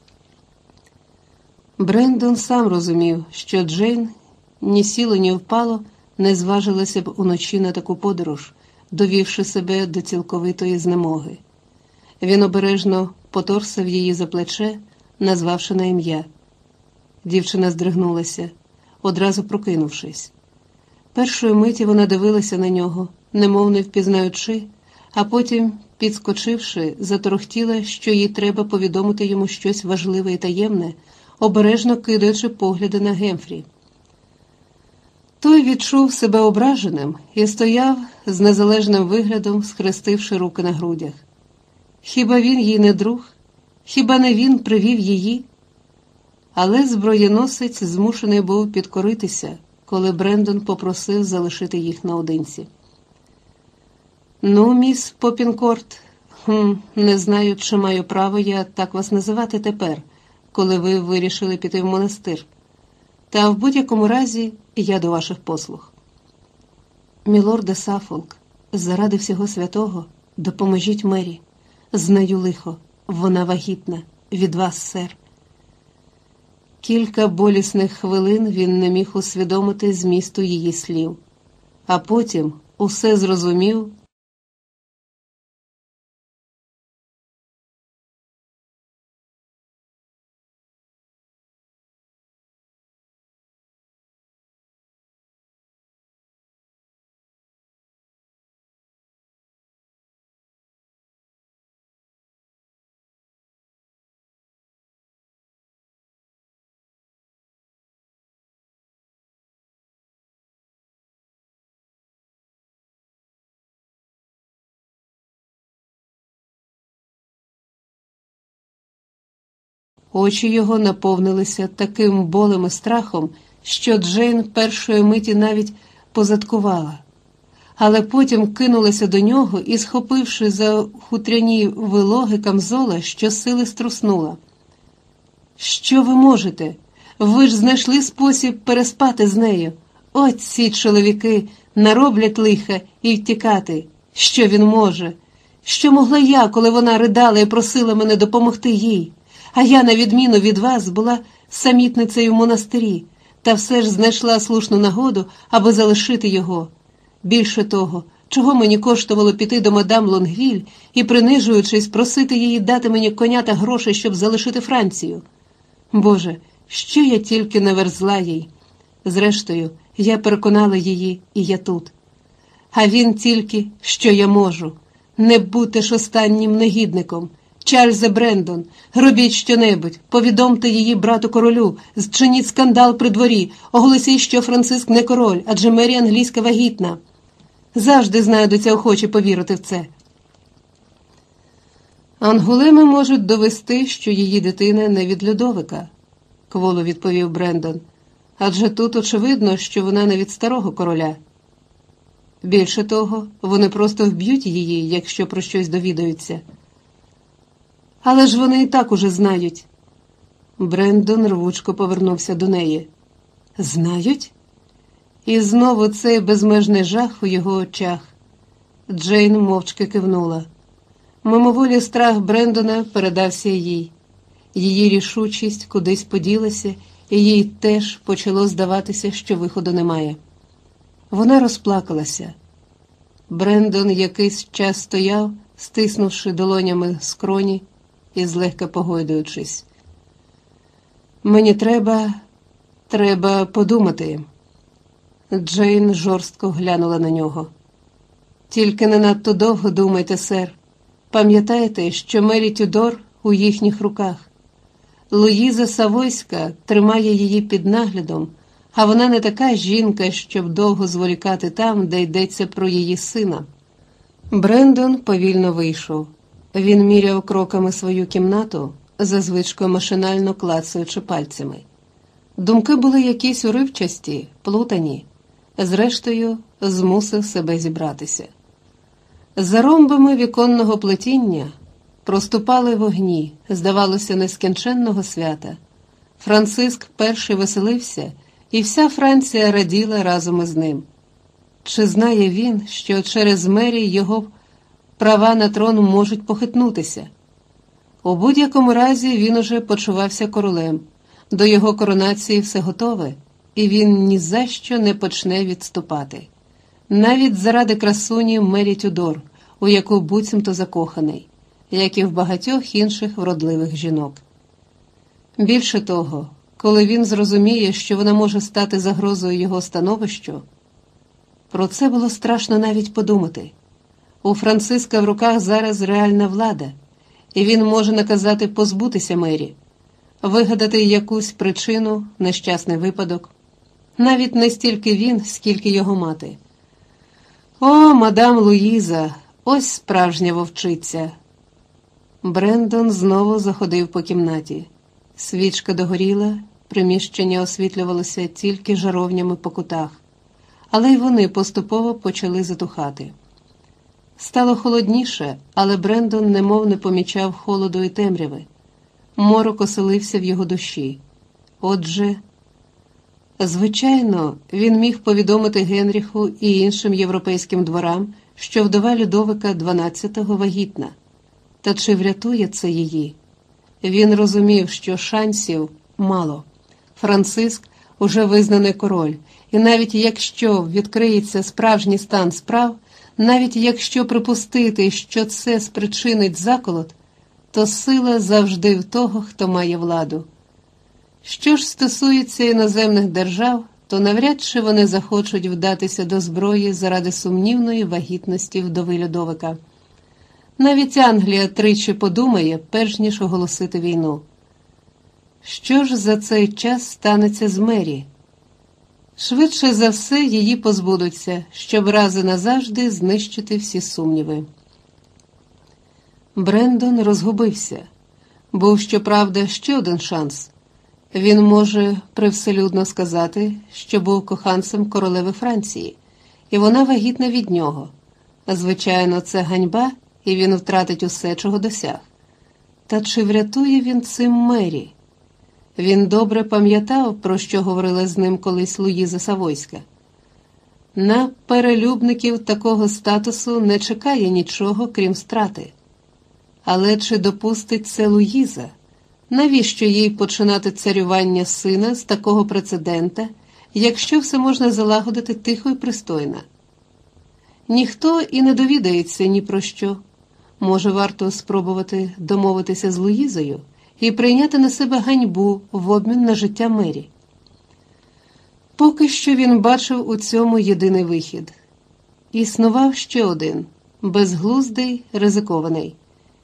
Брендон сам розумів, що Джейн ні сіло, ні впало не зважилася б уночі на таку подорож, довівши себе до цілковитої знемоги. Він обережно поторсав її за плече, назвавши на ім'я. Дівчина здригнулася, одразу прокинувшись. Першої миті вона дивилася на нього, немов не впізнаючи, а потім, підскочивши, заторохтіла, що їй треба повідомити йому щось важливе і таємне, обережно кидаючи погляди на Гемфрі. Той відчув себе ображеним і стояв з незалежним виглядом, схрестивши руки на грудях. Хіба він їй не друг? Хіба не він привів її? Але зброєносець змушений був підкоритися, коли Брендон попросив залишити їх наодинці. «Ну, міс Попінкорт, не знаю, чи маю право я так вас називати тепер, коли ви вирішили піти в монастир. Та в будь-якому разі я до ваших послуг». «Мілорде Саффолк, заради всього святого, допоможіть Мері. Знаю лихо, вона вагітна, від вас, сер». Кілька болісних хвилин він не міг усвідомити змісту її слів, а потім усе зрозумів. Очі його наповнилися таким болем і страхом, що Джейн першої миті навіть позадкувала. Але потім кинулася до нього і, схопивши за хутряні вилоги камзола, щосили струснула. «Що ви можете? Ви ж знайшли спосіб переспати з нею. От ці чоловіки нароблять лиха і втікати. Що він може? Що могла я, коли вона ридала і просила мене допомогти їй? А я, на відміну від вас, була самітницею в монастирі, та все ж знайшла слушну нагоду, аби залишити його. Більше того, чого мені коштувало піти до мадам Лонгвіль і, принижуючись, просити її дати мені коня та грошей, щоб залишити Францію? Боже, що я тільки наверзла їй. Зрештою, я переконала її, і я тут. А він тільки, що я можу. Не бути ж останнім негідником, Чарльзе Брендон, робіть щонебудь, повідомте її брату-королю, зчиніть скандал при дворі, оголосіть, що Франциск не король, адже Мері англійська вагітна. Завжди знайдуться охочі повірити в це. Ангулеми можуть довести, що її дитина не від Людовика, кволо відповів Брендон. Адже тут очевидно, що вона не від старого короля. Більше того, вони просто вб'ють її, якщо про щось довідаються. Але ж вони і так уже знають. Брендон рвучко повернувся до неї. Знають? І знову цей безмежний жах у його очах. Джейн мовчки кивнула. Мимоволі страх Брендона передався їй. Її рішучість кудись поділася, і їй теж почало здаватися, що виходу немає. Вона розплакалася. Брендон якийсь час стояв, стиснувши долонями скроні і злегка погойдуючись. «Мені треба подумати». Джейн жорстко глянула на нього. «Тільки не надто довго думайте, сер. Пам'ятайте, що Мері Тюдор у їхніх руках. Луїза Савойська тримає її під наглядом, а вона не така жінка, щоб довго зволікати там, де йдеться про її сина». Брендон повільно вийшов. Він міряв кроками свою кімнату, за звичкою машинально клацаючи пальцями. Думки були якісь уривчасті, плутані. Зрештою, змусив себе зібратися. За ромбами віконного плетіння проступали вогні, здавалося, нескінченного свята. Франциск перший веселився, і вся Франція раділа разом із ним. Чи знає він, що через Мері його права на трон можуть похитнутися? У будь-якому разі він уже почувався королем. До його коронації все готове, і він ні за що не почне відступати. Навіть заради красуні Мері Тюдор, у яку буцімто закоханий, як і в багатьох інших вродливих жінок. Більше того, коли він зрозуміє, що вона може стати загрозою його становищу, про це було страшно навіть подумати. У Франциска в руках зараз реальна влада, і він може наказати позбутися Мері, вигадати якусь причину, нещасний випадок. Навіть не стільки він, скільки його мати. О, мадам Луїза, ось справжня вовчиця. Брендон знову заходив по кімнаті. Свічка догоріла, приміщення освітлювалося тільки жаровнями по кутах, але й вони поступово почали затухати. Стало холодніше, але Брендон немов не помічав холоду і темряви. Морок оселився в його душі. Отже, звичайно, він міг повідомити Генріху і іншим європейським дворам, що вдова Людовика XII вагітна. Та чи врятує це її? Він розумів, що шансів мало. Франциск уже визнаний король, і навіть якщо відкриється справжній стан справ, навіть якщо припустити, що це спричинить заколот, то сила завжди в того, хто має владу. Що ж стосується іноземних держав, то навряд чи вони захочуть вдатися до зброї заради сумнівної вагітності вдови Людовика. Навіть Англія тричі подумає, перш ніж оголосити війну. Що ж за цей час станеться з Мері? Швидше за все її позбудуться, щоб раз і назавжди знищити всі сумніви. Брендон розгубився. Був, щоправда, ще один шанс. Він може привселюдно сказати, що був коханцем королеви Франції, і вона вагітна від нього. Звичайно, це ганьба, і він втратить усе, чого досяг. Та чи врятує він цим Мері? Він добре пам'ятав, про що говорила з ним колись Луїза Савойська. На перелюбників такого статусу не чекає нічого, крім страти. Але чи допустить це Луїза? Навіщо їй починати царювання сина з такого прецедента, якщо все можна залагодити тихо і пристойно? Ніхто і не довідається ні про що. Може, варто спробувати домовитися з Луїзою і прийняти на себе ганьбу в обмін на життя Мері. Поки що він бачив у цьому єдиний вихід. Існував ще один, безглуздий, ризикований.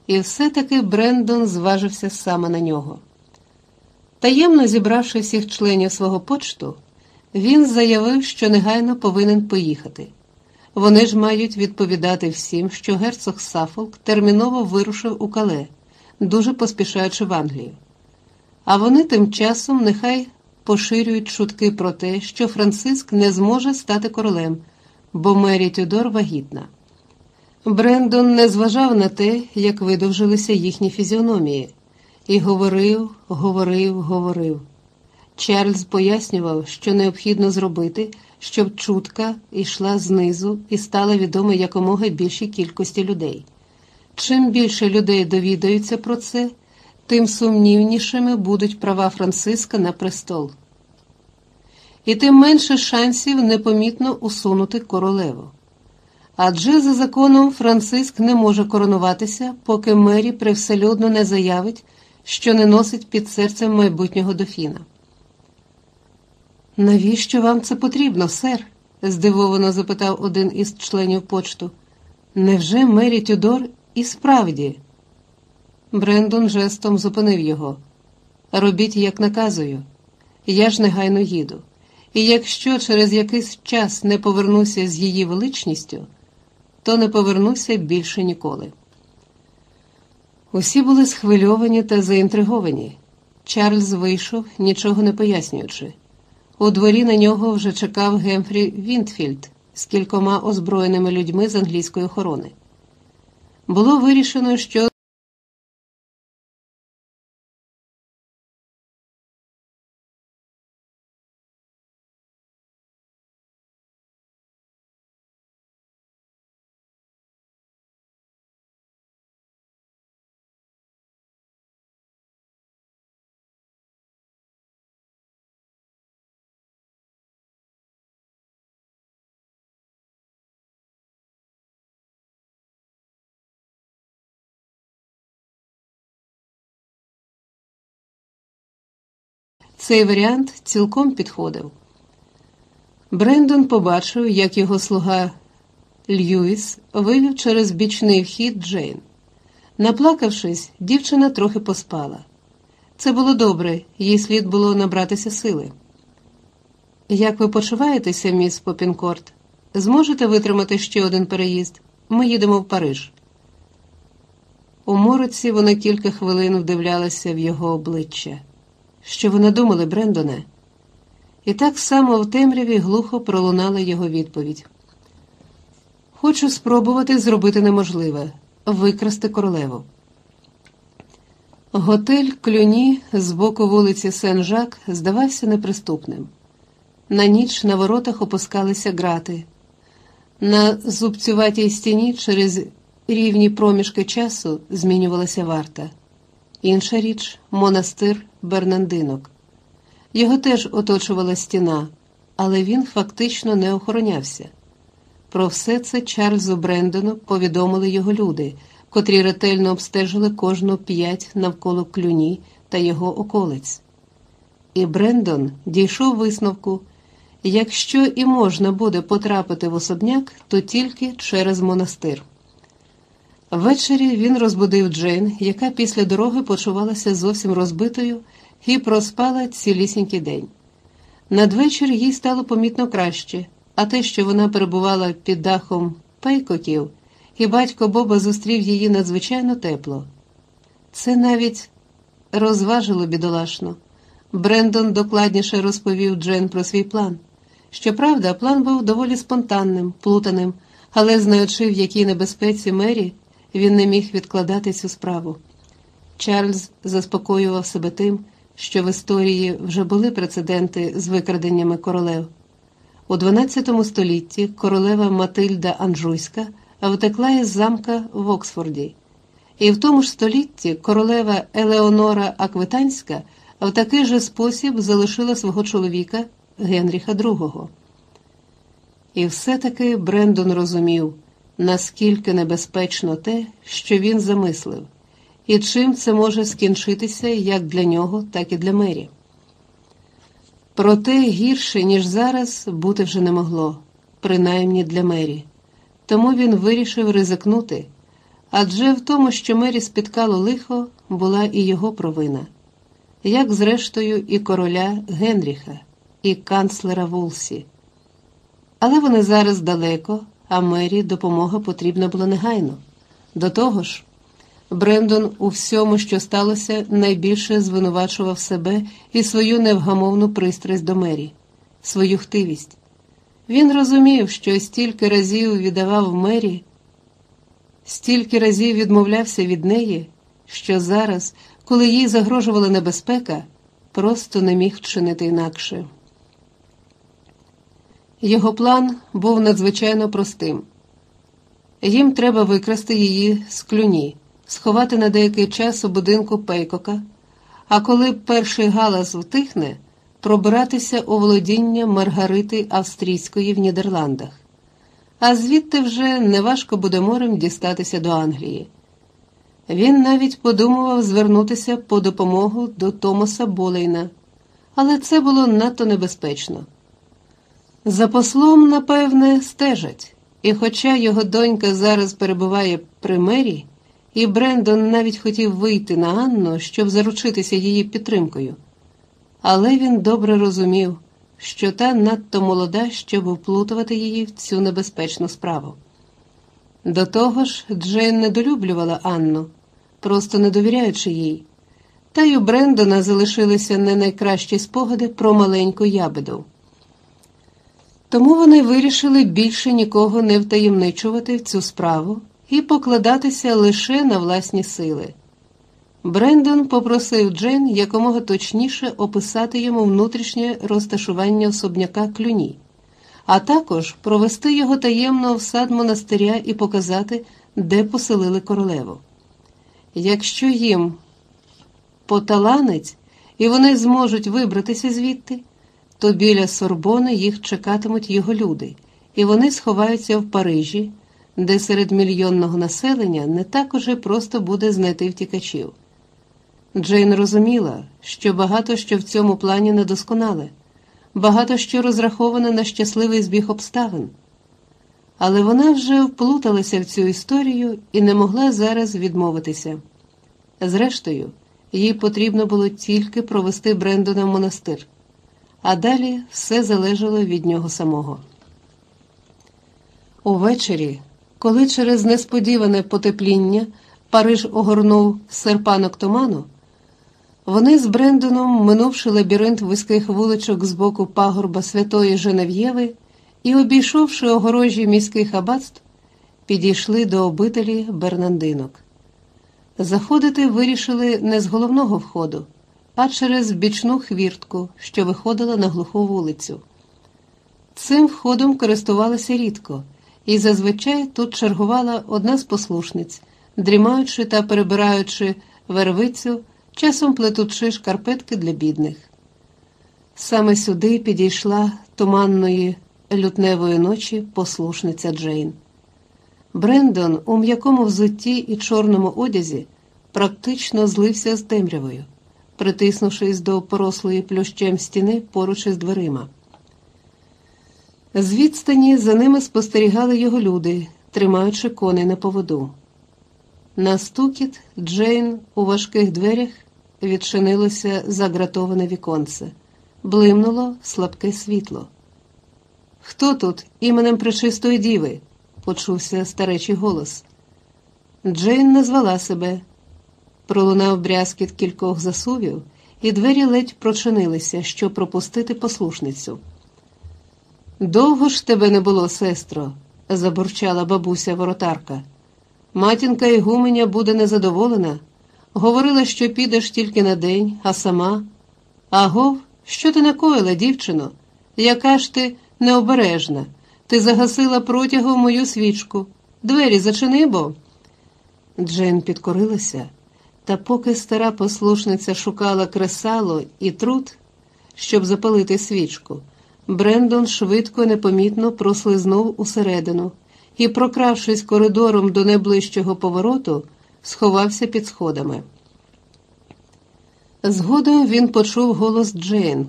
І все-таки Брендон зважився саме на нього. Таємно зібравши всіх членів свого почту, він заявив, що негайно повинен поїхати. Вони ж мають відповідати всім, що герцог Саффолк терміново вирушив у Кале, дуже поспішаючи в Англію. А вони тим часом нехай поширюють чутки про те, що Франциск не зможе стати королем, бо Мері Тюдор вагітна. Брендон не зважав на те, як видовжилися їхні фізіономії, і говорив. Чарльз пояснював, що необхідно зробити, щоб чутка йшла знизу і стала відома якомога більшій кількості людей. Чим більше людей довідаються про це, тим сумнівнішими будуть права Франциска на престол. І тим менше шансів непомітно усунути королеву. Адже за законом Франциск не може коронуватися, поки Мері привселюдно не заявить, що не носить під серцем майбутнього дофіна. «Навіщо вам це потрібно, сер?» – здивовано запитав один із членів почту. «Невже Мері Тюдор і справді?» Брендон жестом зупинив його. «Робіть, як наказую. Я ж негайно їду. І якщо через якийсь час не повернуся з її величністю, то не повернуся більше ніколи». Усі були схвильовані та заінтриговані. Чарльз вийшов, нічого не пояснюючи. У дворі на нього вже чекав Гемфрі Вінтфільд з кількома озброєними людьми з англійської охорони. Було вирішено, що цей варіант цілком підходив. Брендон побачив, як його слуга Льюіс вивів через бічний вхід Джейн. Наплакавшись, дівчина трохи поспала. Це було добре, їй слід було набратися сили. «Як ви почуваєтеся, міс Попінкорт? Зможете витримати ще один переїзд? Ми їдемо в Париж». У мороці вона кілька хвилин вдивлялася в його обличчя. «Що ви надумали, Брендоне?» І так само в темряві глухо пролунала його відповідь. «Хочу спробувати зробити неможливе – викрасти королеву». Готель Клюні з боку вулиці Сен-Жак здавався неприступним. На ніч на воротах опускалися грати. На зубцюватій стіні через рівні проміжки часу змінювалася варта. Інша річ – монастир Бернандинок. Його теж оточувала стіна, але він фактично не охоронявся. Про все це Чарльзу Брендону повідомили його люди, котрі ретельно обстежили кожну п'ять навколо Клюні та його околиць. І Брендон дійшов висновку, якщо і можна буде потрапити в особняк, то тільки через монастир. Ввечері він розбудив Джейн, яка після дороги почувалася зовсім розбитою і проспала цілісінький день. Надвечір їй стало помітно краще, а те, що вона перебувала під дахом Пейкоків, і батько Боба зустрів її надзвичайно тепло. Це навіть розважило бідолашно. Брендон докладніше розповів Джейн про свій план. Щоправда, план був доволі спонтанним, плутаним, але, знаючи, в якій небезпеці Мері, він не міг відкладати цю справу. Чарльз заспокоював себе тим, що в історії вже були прецеденти з викраденнями королев. У XII столітті королева Матильда Анжуйська втекла із замка в Оксфорді. І в тому ж столітті королева Елеонора Аквитанська в такий же спосіб залишила свого чоловіка Генріха II. І все-таки Брендон розумів, наскільки небезпечно те, що він замислив, і чим це може скінчитися як для нього, так і для Мері. Проте гірше, ніж зараз, бути вже не могло, принаймні для Мері. Тому він вирішив ризикнути, Адже в тому, що Мері спіткало лихо, була і його провина, як зрештою і короля Генріха, і канцлера Вулсі. Але вони зараз далеко, а Мері допомога потрібна була негайно. До того ж, Брендон у всьому, що сталося, найбільше звинувачував себе і свою невгамовну пристрасть до Мері, свою хтивість. Він розумів, що стільки разів віддавав Мері, стільки разів відмовлявся від неї, що зараз, коли їй загрожувала небезпека, просто не міг вчинити інакше. Його план був надзвичайно простим. Їм треба викрасти її з Клюні, сховати на деякий час у будинку Пейкока, а коли перший галас втихне, пробиратися у володіння Маргарити Австрійської в Нідерландах. А звідти вже неважко буде морем дістатися до Англії. Він навіть подумував звернутися по допомогу до Томаса Болейна, але це було надто небезпечно. За послом, напевне, стежать, і хоча його донька зараз перебуває при Мері, і Брендон навіть хотів вийти на Анну, щоб заручитися її підтримкою, але він добре розумів, що та надто молода, щоб вплутувати її в цю небезпечну справу. До того ж, Джейн недолюблювала Анну, просто не довіряючи їй, та й у Брендона залишилися не найкращі спогади про маленьку ябеду. Тому вони вирішили більше нікого не втаємничувати в цю справу і покладатися лише на власні сили. Брендон попросив Джейн якомога точніше описати йому внутрішнє розташування особняка Клюні, а також провести його таємно в сад монастиря і показати, де поселили королеву. Якщо їм поталанить, і вони зможуть вибратися звідти, то біля Сорбони їх чекатимуть його люди, і вони сховаються в Парижі, де серед мільйонного населення не так уже просто буде знайти втікачів. Джейн розуміла, що багато що в цьому плані недосконале, багато що розраховане на щасливий збіг обставин. Але вона вже вплуталася в цю історію і не могла зараз відмовитися. Зрештою, їй потрібно було тільки провести Брендона в монастир, а далі все залежало від нього самого. Увечері, коли через несподіване потепління Париж огорнув серпанок туману, вони з Брендоном, минувши лабіринт вузьких вуличок з боку пагорба Святої Женев'єви і обійшовши огорожі міських аббатств, підійшли до обителі Бернандинок. Заходити вирішили не з головного входу, а через бічну хвіртку, що виходила на глуху вулицю. Цим входом користувалися рідко, і зазвичай тут чергувала одна з послушниць, дрімаючи та перебираючи вервицю, часом плетучи шкарпетки для бідних. Саме сюди підійшла туманної лютневої ночі послушниця Джейн. Брендон у м'якому взутті і чорному одязі практично злився з темрявою, притиснувшись до порослої плющем стіни поруч із дверима. З відстані за ними спостерігали його люди, тримаючи коней на поводу. На стукіт Джейн у важких дверях відчинилося загратоване віконце. Блимнуло слабке світло. «Хто тут іменем Пречистої Діви?» – почувся старечий голос. Джейн назвала себе. Пролунав брязкіт кількох засувів, і двері ледь прочинилися, щоб пропустити послушницю. «Довго ж тебе не було, сестро?» – забурчала бабуся-воротарка. «Матінка Ігуменя буде незадоволена. Говорила, що підеш тільки на день, а сама. Агов, що ти накоїла, дівчино? Яка ж ти необережна? Ти загасила протягом мою свічку. Двері зачини, бо...» Джейн підкорилася, та поки стара послушниця шукала кресало і труд, щоб запалити свічку, Брендон швидко і непомітно прослизнув усередину і, прокравшись коридором до найближчого повороту, сховався під сходами. Згодом він почув голос Джейн.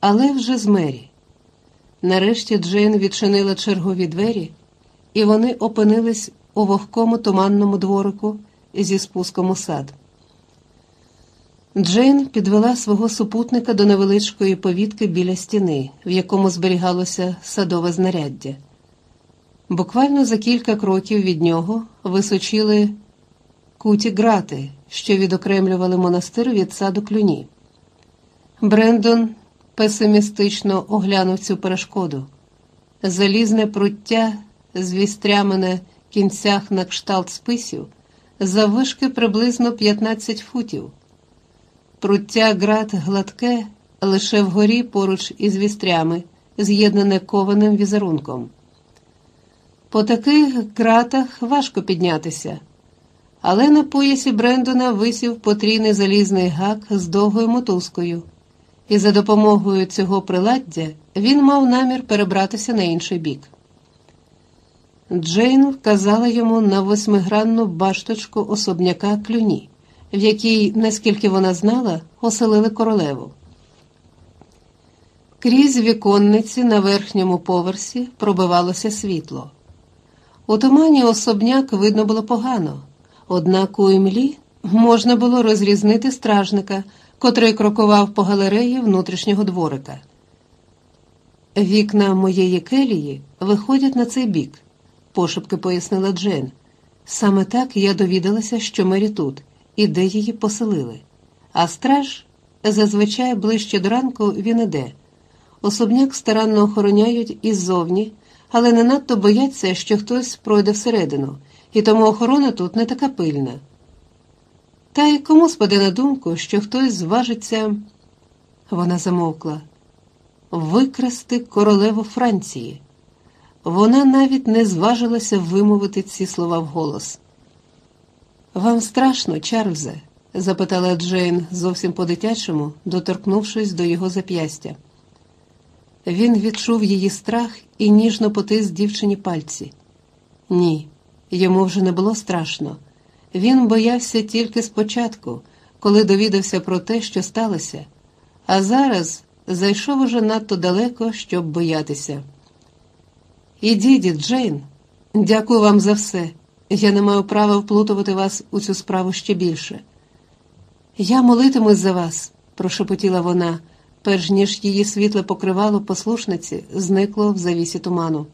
але вже з Мері. Нарешті Джейн відчинила чергові двері, і вони опинились у вогкому туманному дворику зі спуском у сад. Джейн підвела свого супутника до невеличкої повітки біля стіни, в якому зберігалося садове знаряддя. Буквально за кілька кроків від нього височили куті грати, що відокремлювали монастир від саду Клюні. Брендон песимістично оглянув цю перешкоду. Залізне пруття, звістрямене в кінцях на кшталт списів, заввишки приблизно 15 футів. Пруття грат гладке, лише вгорі поруч із вістрями, з'єднане кованим візерунком. По таких ґратах важко піднятися, але на поясі Брендона висів потрійний залізний гак з довгою мотузкою, і за допомогою цього приладдя він мав намір перебратися на інший бік. Джейн вказала йому на восьмигранну башточку особняка Клюні, в якій, наскільки вона знала, оселили королеву. Крізь віконниці на верхньому поверсі пробивалося світло. У тумані особняк видно було погано, однак у імлі можна було розрізнити стражника, котрий крокував по галереї внутрішнього дворика. «Вікна моєї келії виходять на цей бік», – пошепки пояснила Джейн. «Саме так я довідалася, що Мері тут, і де її поселили. А страж, зазвичай ближче до ранку, він іде. Особняк старанно охороняють іззовні, але не надто бояться, що хтось пройде всередину, і тому охорона тут не така пильна. Та й кому спаде на думку, що хтось зважиться...» Вона замовкла. «Викрасти королеву Франції». Вона навіть не зважилася вимовити ці слова вголос. «Вам страшно, Чарльзе?» – запитала Джейн зовсім по-дитячому, доторкнувшись до його зап'ястя. Він відчув її страх і ніжно потис дівчині пальці. Ні, йому вже не було страшно. Він боявся тільки спочатку, коли довідався про те, що сталося, а зараз зайшов уже надто далеко, щоб боятися. «Ідіть, Джейн, дякую вам за все. Я не маю права вплутувати вас у цю справу ще більше». «Я молитимусь за вас», – прошепотіла вона, перш ніж її світле покривало послушниці зникло в завісі туману.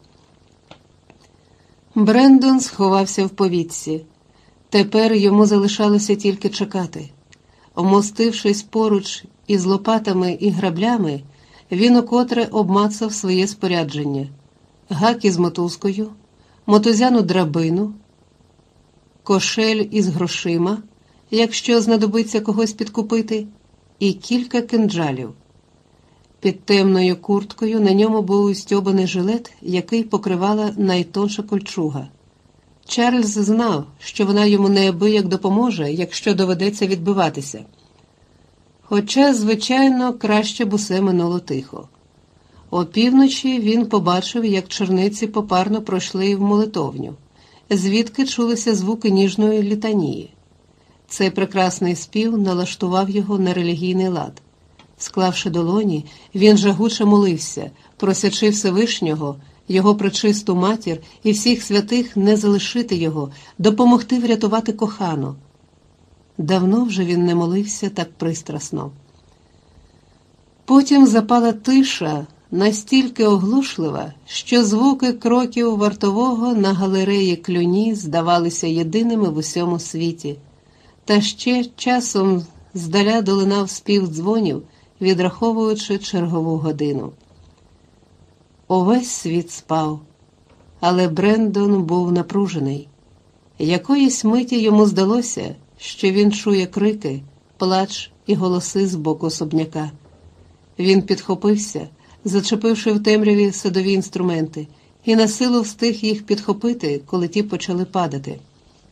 Брендон сховався в повітці. Тепер йому залишалося тільки чекати. Вмостившись поруч із лопатами і граблями, він укотре обмацав своє спорядження. Гак із мотузкою, мотузяну драбину, кошель із грошима, якщо знадобиться когось підкупити, і кілька кинджалів. Під темною курткою на ньому був стьобаний жилет, який покривала найтонша кольчуга. Чарльз знав, що вона йому неабияк допоможе, якщо доведеться відбиватися. Хоча, звичайно, краще б усе минуло тихо. Опівночі він побачив, як черниці попарно пройшли в молитовню, звідки чулися звуки ніжної літанії. Цей прекрасний спів налаштував його на релігійний лад. Склавши долоні, він жагуче молився, просячи Всевишнього, його пречисту матір і всіх святих не залишити його, допомогти врятувати кохану. Давно вже він не молився так пристрасно. Потім запала тиша, настільки оглушлива, що звуки кроків вартового на галереї Клюні здавалися єдиними в усьому світі. Та ще часом здаля долинав спів дзвонів, відраховуючи чергову годину. Увесь світ спав, але Брендон був напружений. Якоїсь миті йому здалося, що він чує крики, плач і голоси з боку особняка. Він підхопився, зачепивши в темряві садові інструменти, і насилу встиг їх підхопити, коли ті почали падати.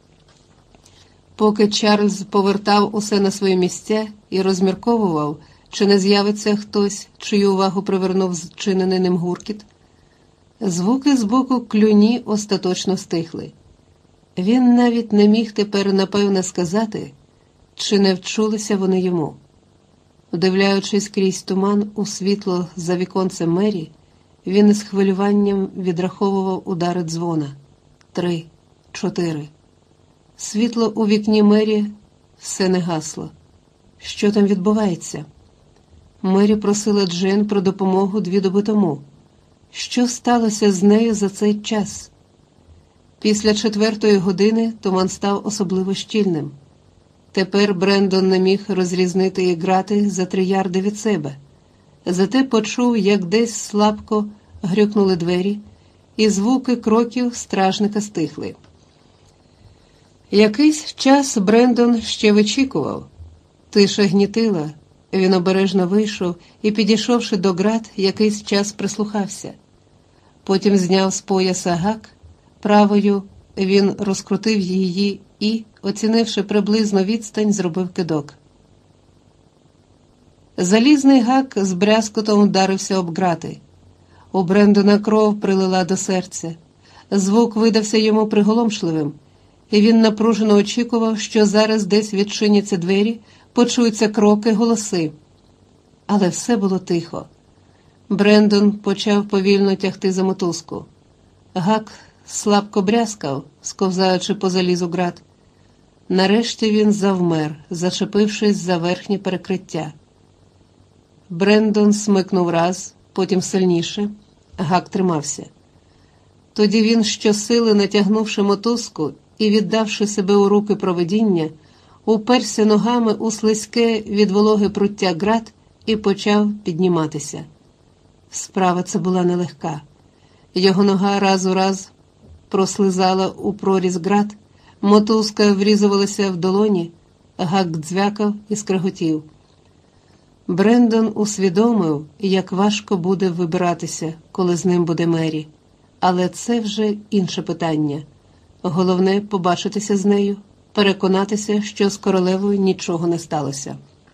Поки Чарльз повертав усе на свої місця і розмірковував, чи не з'явиться хтось, чию увагу привернув зчинений ним гуркіт, звуки з боку Клюні остаточно стихли. Він навіть не міг тепер напевне сказати, чи не вчулися вони йому. Вдивляючись крізь туман у світло за віконцем Мері, він із хвилюванням відраховував удари дзвона. 3, 4. Світло у вікні Мері все не гасло. Що там відбувається? Мері просила Джен про допомогу 2 доби тому. Що сталося з нею за цей час? Після 4-ї години туман став особливо щільним. Тепер Брендон не міг розрізнити і грати за 3 ярди від себе. Зате почув, як десь слабко грюкнули двері, і звуки кроків стражника стихли. Якийсь час Брендон ще вичікував. Тиша гнітила. Він обережно вийшов і, підійшовши до град, якийсь час прислухався. Потім зняв з пояса гак, правою він розкрутив її і, оцінивши приблизно відстань, зробив кидок. Залізний гак з брязкотом вдарився об грати. У Брендона кров прилила до серця. Звук видався йому приголомшливим, і він напружено очікував, що зараз десь відчиняться двері, почуються кроки, голоси. Але все було тихо. Брендон почав повільно тягти за мотузку. Гак слабко брязкав, сковзаючи по залізу град. Нарешті він завмер, зачепившись за верхнє перекриття. Брендон смикнув раз, потім сильніше. Гак тримався. Тоді він, щосили натягнувши мотузку і віддавши себе у руки провидіння, уперся ногами у слизьке від вологи пруття град і почав підніматися. Справа це була нелегка. Його нога раз у раз прослизала у проріз град, мотузка врізувалася в долоні, гак дзвякав і скреготів. Брендон усвідомив, як важко буде вибиратися, коли з ним буде Мері. Але це вже інше питання. Головне – побачитися з нею, переконатися, що з королевою нічого не сталося.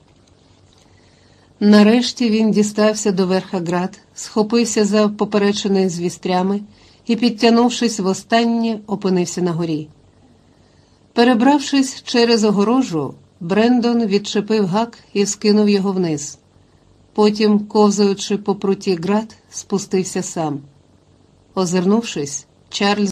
Нарешті він дістався до верха град, схопився за поперечини з вістрями і, підтягнувшись востаннє, опинився на горі. Перебравшись через огорожу, Брендон відчепив гак і скинув його вниз. Потім, ковзаючи по прутті град, спустився сам. Озирнувшись, Чарльз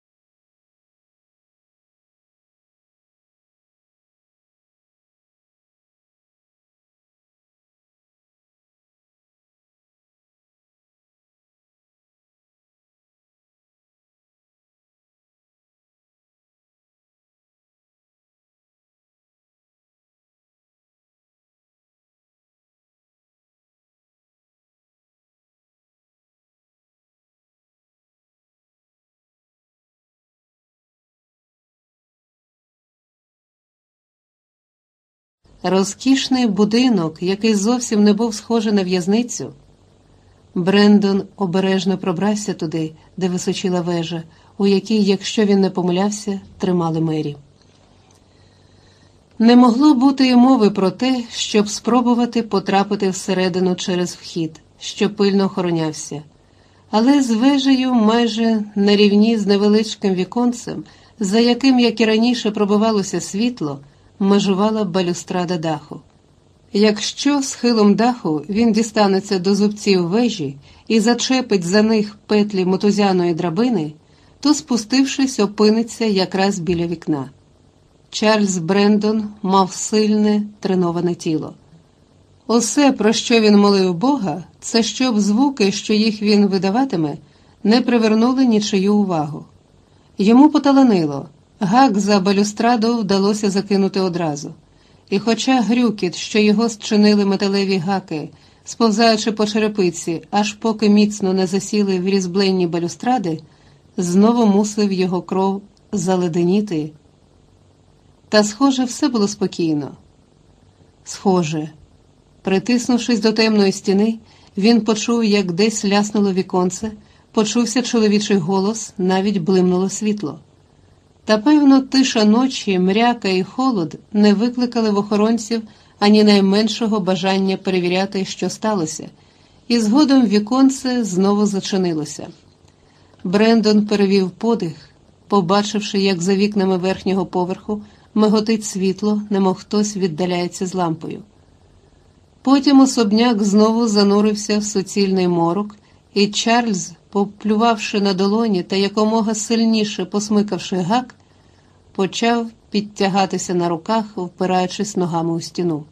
розкішний будинок, який зовсім не був схожий на в'язницю. Брендон обережно пробрався туди, де височила вежа, у якій, якщо він не помилявся, тримали Мері. Не могло бути й мови про те, щоб спробувати потрапити всередину через вхід, що пильно охоронявся. Але з вежею майже на рівні з невеличким віконцем, за яким, як і раніше, пробивалося світло, межувала балюстрада даху. Якщо схилом даху він дістанеться до зубців вежі і зачепить за них петлі мотузяної драбини, то, спустившись, опиниться якраз біля вікна. Чарльз Брендон мав сильне, треноване тіло. Усе, про що він молив Бога, це щоб звуки, що їх він видаватиме, не привернули нічию увагу. Йому поталанило. Гак за балюстраду вдалося закинути одразу. І хоча грюкіт, що його зчинили металеві гаки, сповзаючи по черепиці, аж поки міцно не засіли в різьбленні балюстради, знову мусив його кров заледеніти. Та, схоже, все було спокійно. Схоже. Притиснувшись до темної стіни, він почув, як десь ляснуло віконце, почувся чоловічий голос, навіть блимнуло світло. Та, певно, тиша ночі, мряка і холод не викликали в охоронців ані найменшого бажання перевіряти, що сталося, і згодом віконце знову зачинилося. Брендон перевів подих, побачивши, як за вікнами верхнього поверху миготить світло, немов хтось віддаляється з лампою. Потім особняк знову занурився в суцільний морок, і Чарльз, поплювавши на долоні та якомога сильніше посмикавши гак, почав підтягатися на руках, впираючись ногами у стіну.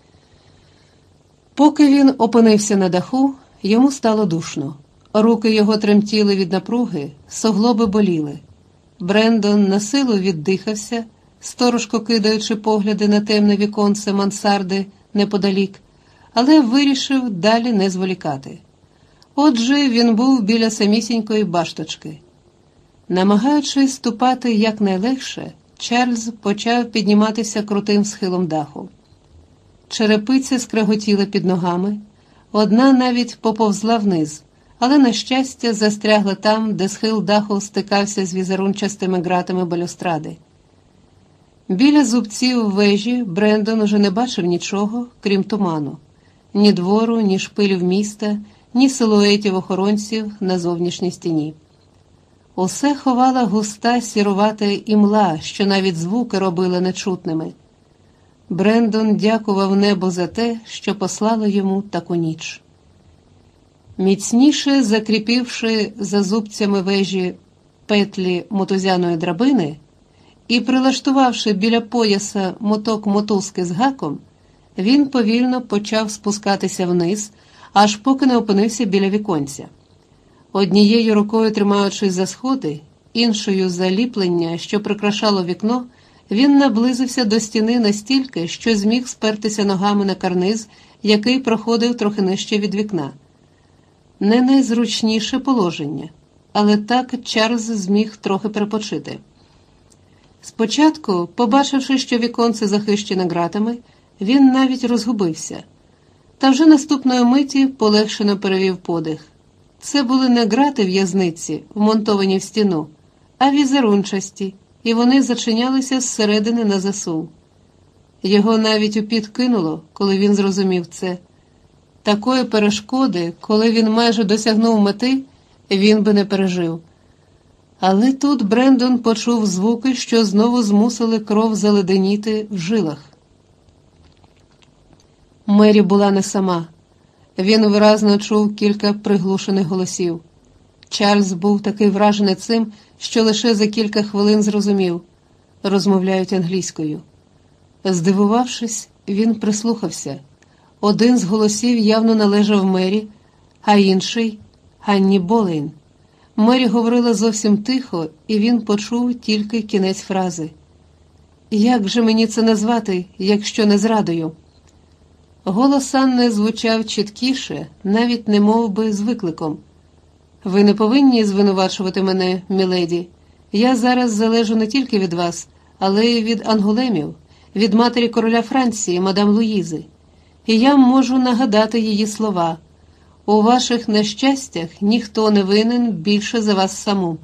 Поки він опинився на даху, йому стало душно. Руки його тремтіли від напруги, суглоби боліли. Брендон насилу віддихався, сторожко кидаючи погляди на темне віконце мансарди неподалік, але вирішив далі не зволікати. Отже, він був біля самісінької башточки. Намагаючись ступати якнайлегше, Чарльз почав підніматися крутим схилом даху. Черепиця скреготіла під ногами, одна навіть поповзла вниз, але, на щастя, застрягла там, де схил даху стикався з візерунчастими ґратами балюстради. Біля зубців вежі Брендон уже не бачив нічого, крім туману. Ні двору, ні шпилів міста, ні силуетів охоронців на зовнішній стіні. Усе ховала густа сірувата імла, що навіть звуки робила нечутними. Брендон дякував небу за те, що послало йому таку ніч. Міцніше закріпивши за зубцями вежі петлі мотузяної драбини і прилаштувавши біля пояса моток мотузки з гаком, він повільно почав спускатися вниз, аж поки не опинився біля віконця. Однією рукою тримаючись за сходи, іншою за ліплення, що прикрашало вікно, він наблизився до стіни настільки, що зміг спертися ногами на карниз, який проходив трохи нижче від вікна. Не найзручніше положення, але так Чарльз зміг трохи перепочити. Спочатку, побачивши, що віконце захищене ґратами, він навіть розгубився. Та вже наступної миті полегшено перевів подих. Це були не ґрати в'язниці, вмонтовані в стіну, а візерунчасті, і вони зачинялися зсередини на засув. Його навіть у піт кинуло, коли він зрозумів це. Такої перешкоди, коли він майже досягнув мети, він би не пережив. Але тут Брендон почув звуки, що знову змусили кров заледеніти в жилах. Мері була не сама. Він виразно чув кілька приглушених голосів. Чарльз був такий вражений цим, що лише за кілька хвилин зрозумів – розмовляють англійською. Здивувавшись, він прислухався. Один з голосів явно належав Мері, а інший – Анні Болейн. Мері говорила зовсім тихо, і він почув тільки кінець фрази. «Як же мені це назвати, якщо не зрадою?» Голос Анни звучав чіткіше, навіть не мов би з викликом. «Ви не повинні звинувачувати мене, міледі. Я зараз залежу не тільки від вас, але й від анголемів, від матері короля Франції, мадам Луїзи. І я можу нагадати її слова. У ваших нещастях ніхто не винен більше за вас саму».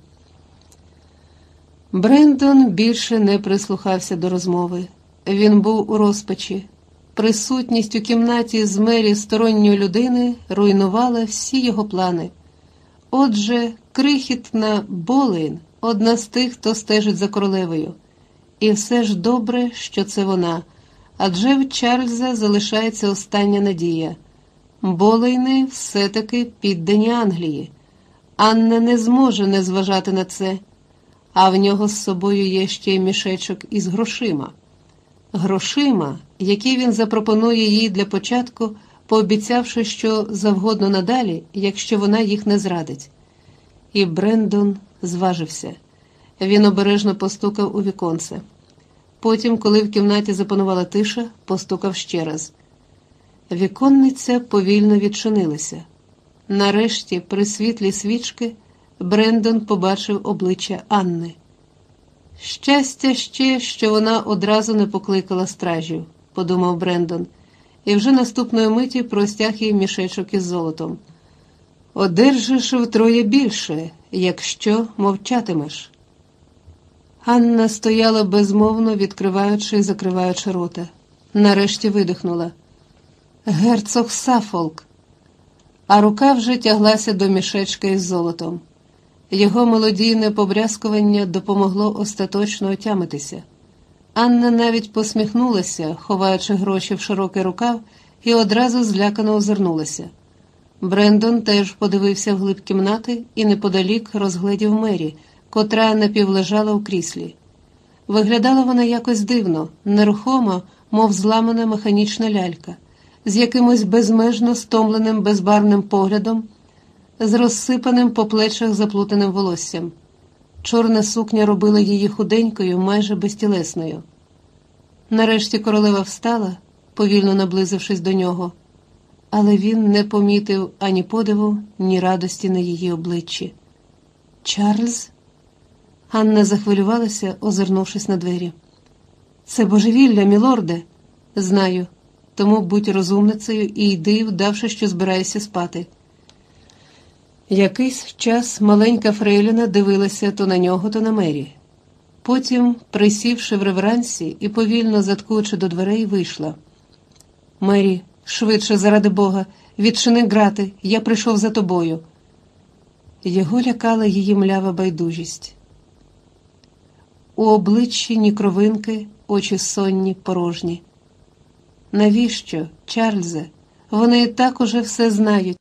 Брендон більше не прислухався до розмови. Він був у розпачі. Присутність у кімнаті з Мері сторонньої людини руйнувала всі його плани. Отже, крихітна Болейн – одна з тих, хто стежить за королевою. І все ж добре, що це вона, адже в Чарльза залишається остання надія. Болейни все-таки піддані Англії. Анна не зможе не зважати на це. А в нього з собою є ще й мішечок із грошима. Грошима, які він запропонує їй для початку, пообіцявши, що завгодно надалі, якщо вона їх не зрадить. І Брендон зважився. Він обережно постукав у віконце. Потім, коли в кімнаті запанувала тиша, постукав ще раз. Віконниця повільно відчинилася. Нарешті, при світлі свічки, Брендон побачив обличчя Анни. «Щастя ще, що вона одразу не покликала стражів», – подумав Брендон, і вже наступної миті простяг їй мішечок із золотом. «Одержиш втроє більше, якщо мовчатимеш». Анна стояла безмовно, відкриваючи і закриваючи рота. Нарешті видихнула. «Герцог Саффолк!» А рука вже тяглася до мішечка із золотом. Його мелодійне побрязкування допомогло остаточно отямитися. Анна навіть посміхнулася, ховаючи гроші в широкий рукав і одразу злякано озирнулася. Брендон теж подивився вглиб кімнати і неподалік розгледів Мері, котра напівлежала у кріслі. Виглядала вона якось дивно, нерухомо, мов зламана механічна лялька, з якимось безмежно стомленим безбарвним поглядом, з розсипаним по плечах заплутаним волоссям. Чорна сукня робила її худенькою, майже безтілесною. Нарешті королева встала, повільно наблизившись до нього, але він не помітив ані подиву, ні радості на її обличчі. «Чарльз?» Анна захвилювалася, озирнувшись на двері. «Це божевілля, мілорде!» «Знаю, тому будь розумницею і йди, вдавши, що збираєшся спати». Якийсь час маленька фрейліна дивилася то на нього, то на Мері. Потім, присівши в реверансі і повільно заткуючи до дверей, вийшла. «Мері, швидше, заради Бога, відчини грати, я прийшов за тобою». Його лякала її млява байдужість. У обличчі ні кровинки, очі сонні, порожні. «Навіщо, Чарльзе? Вони і так уже все знають.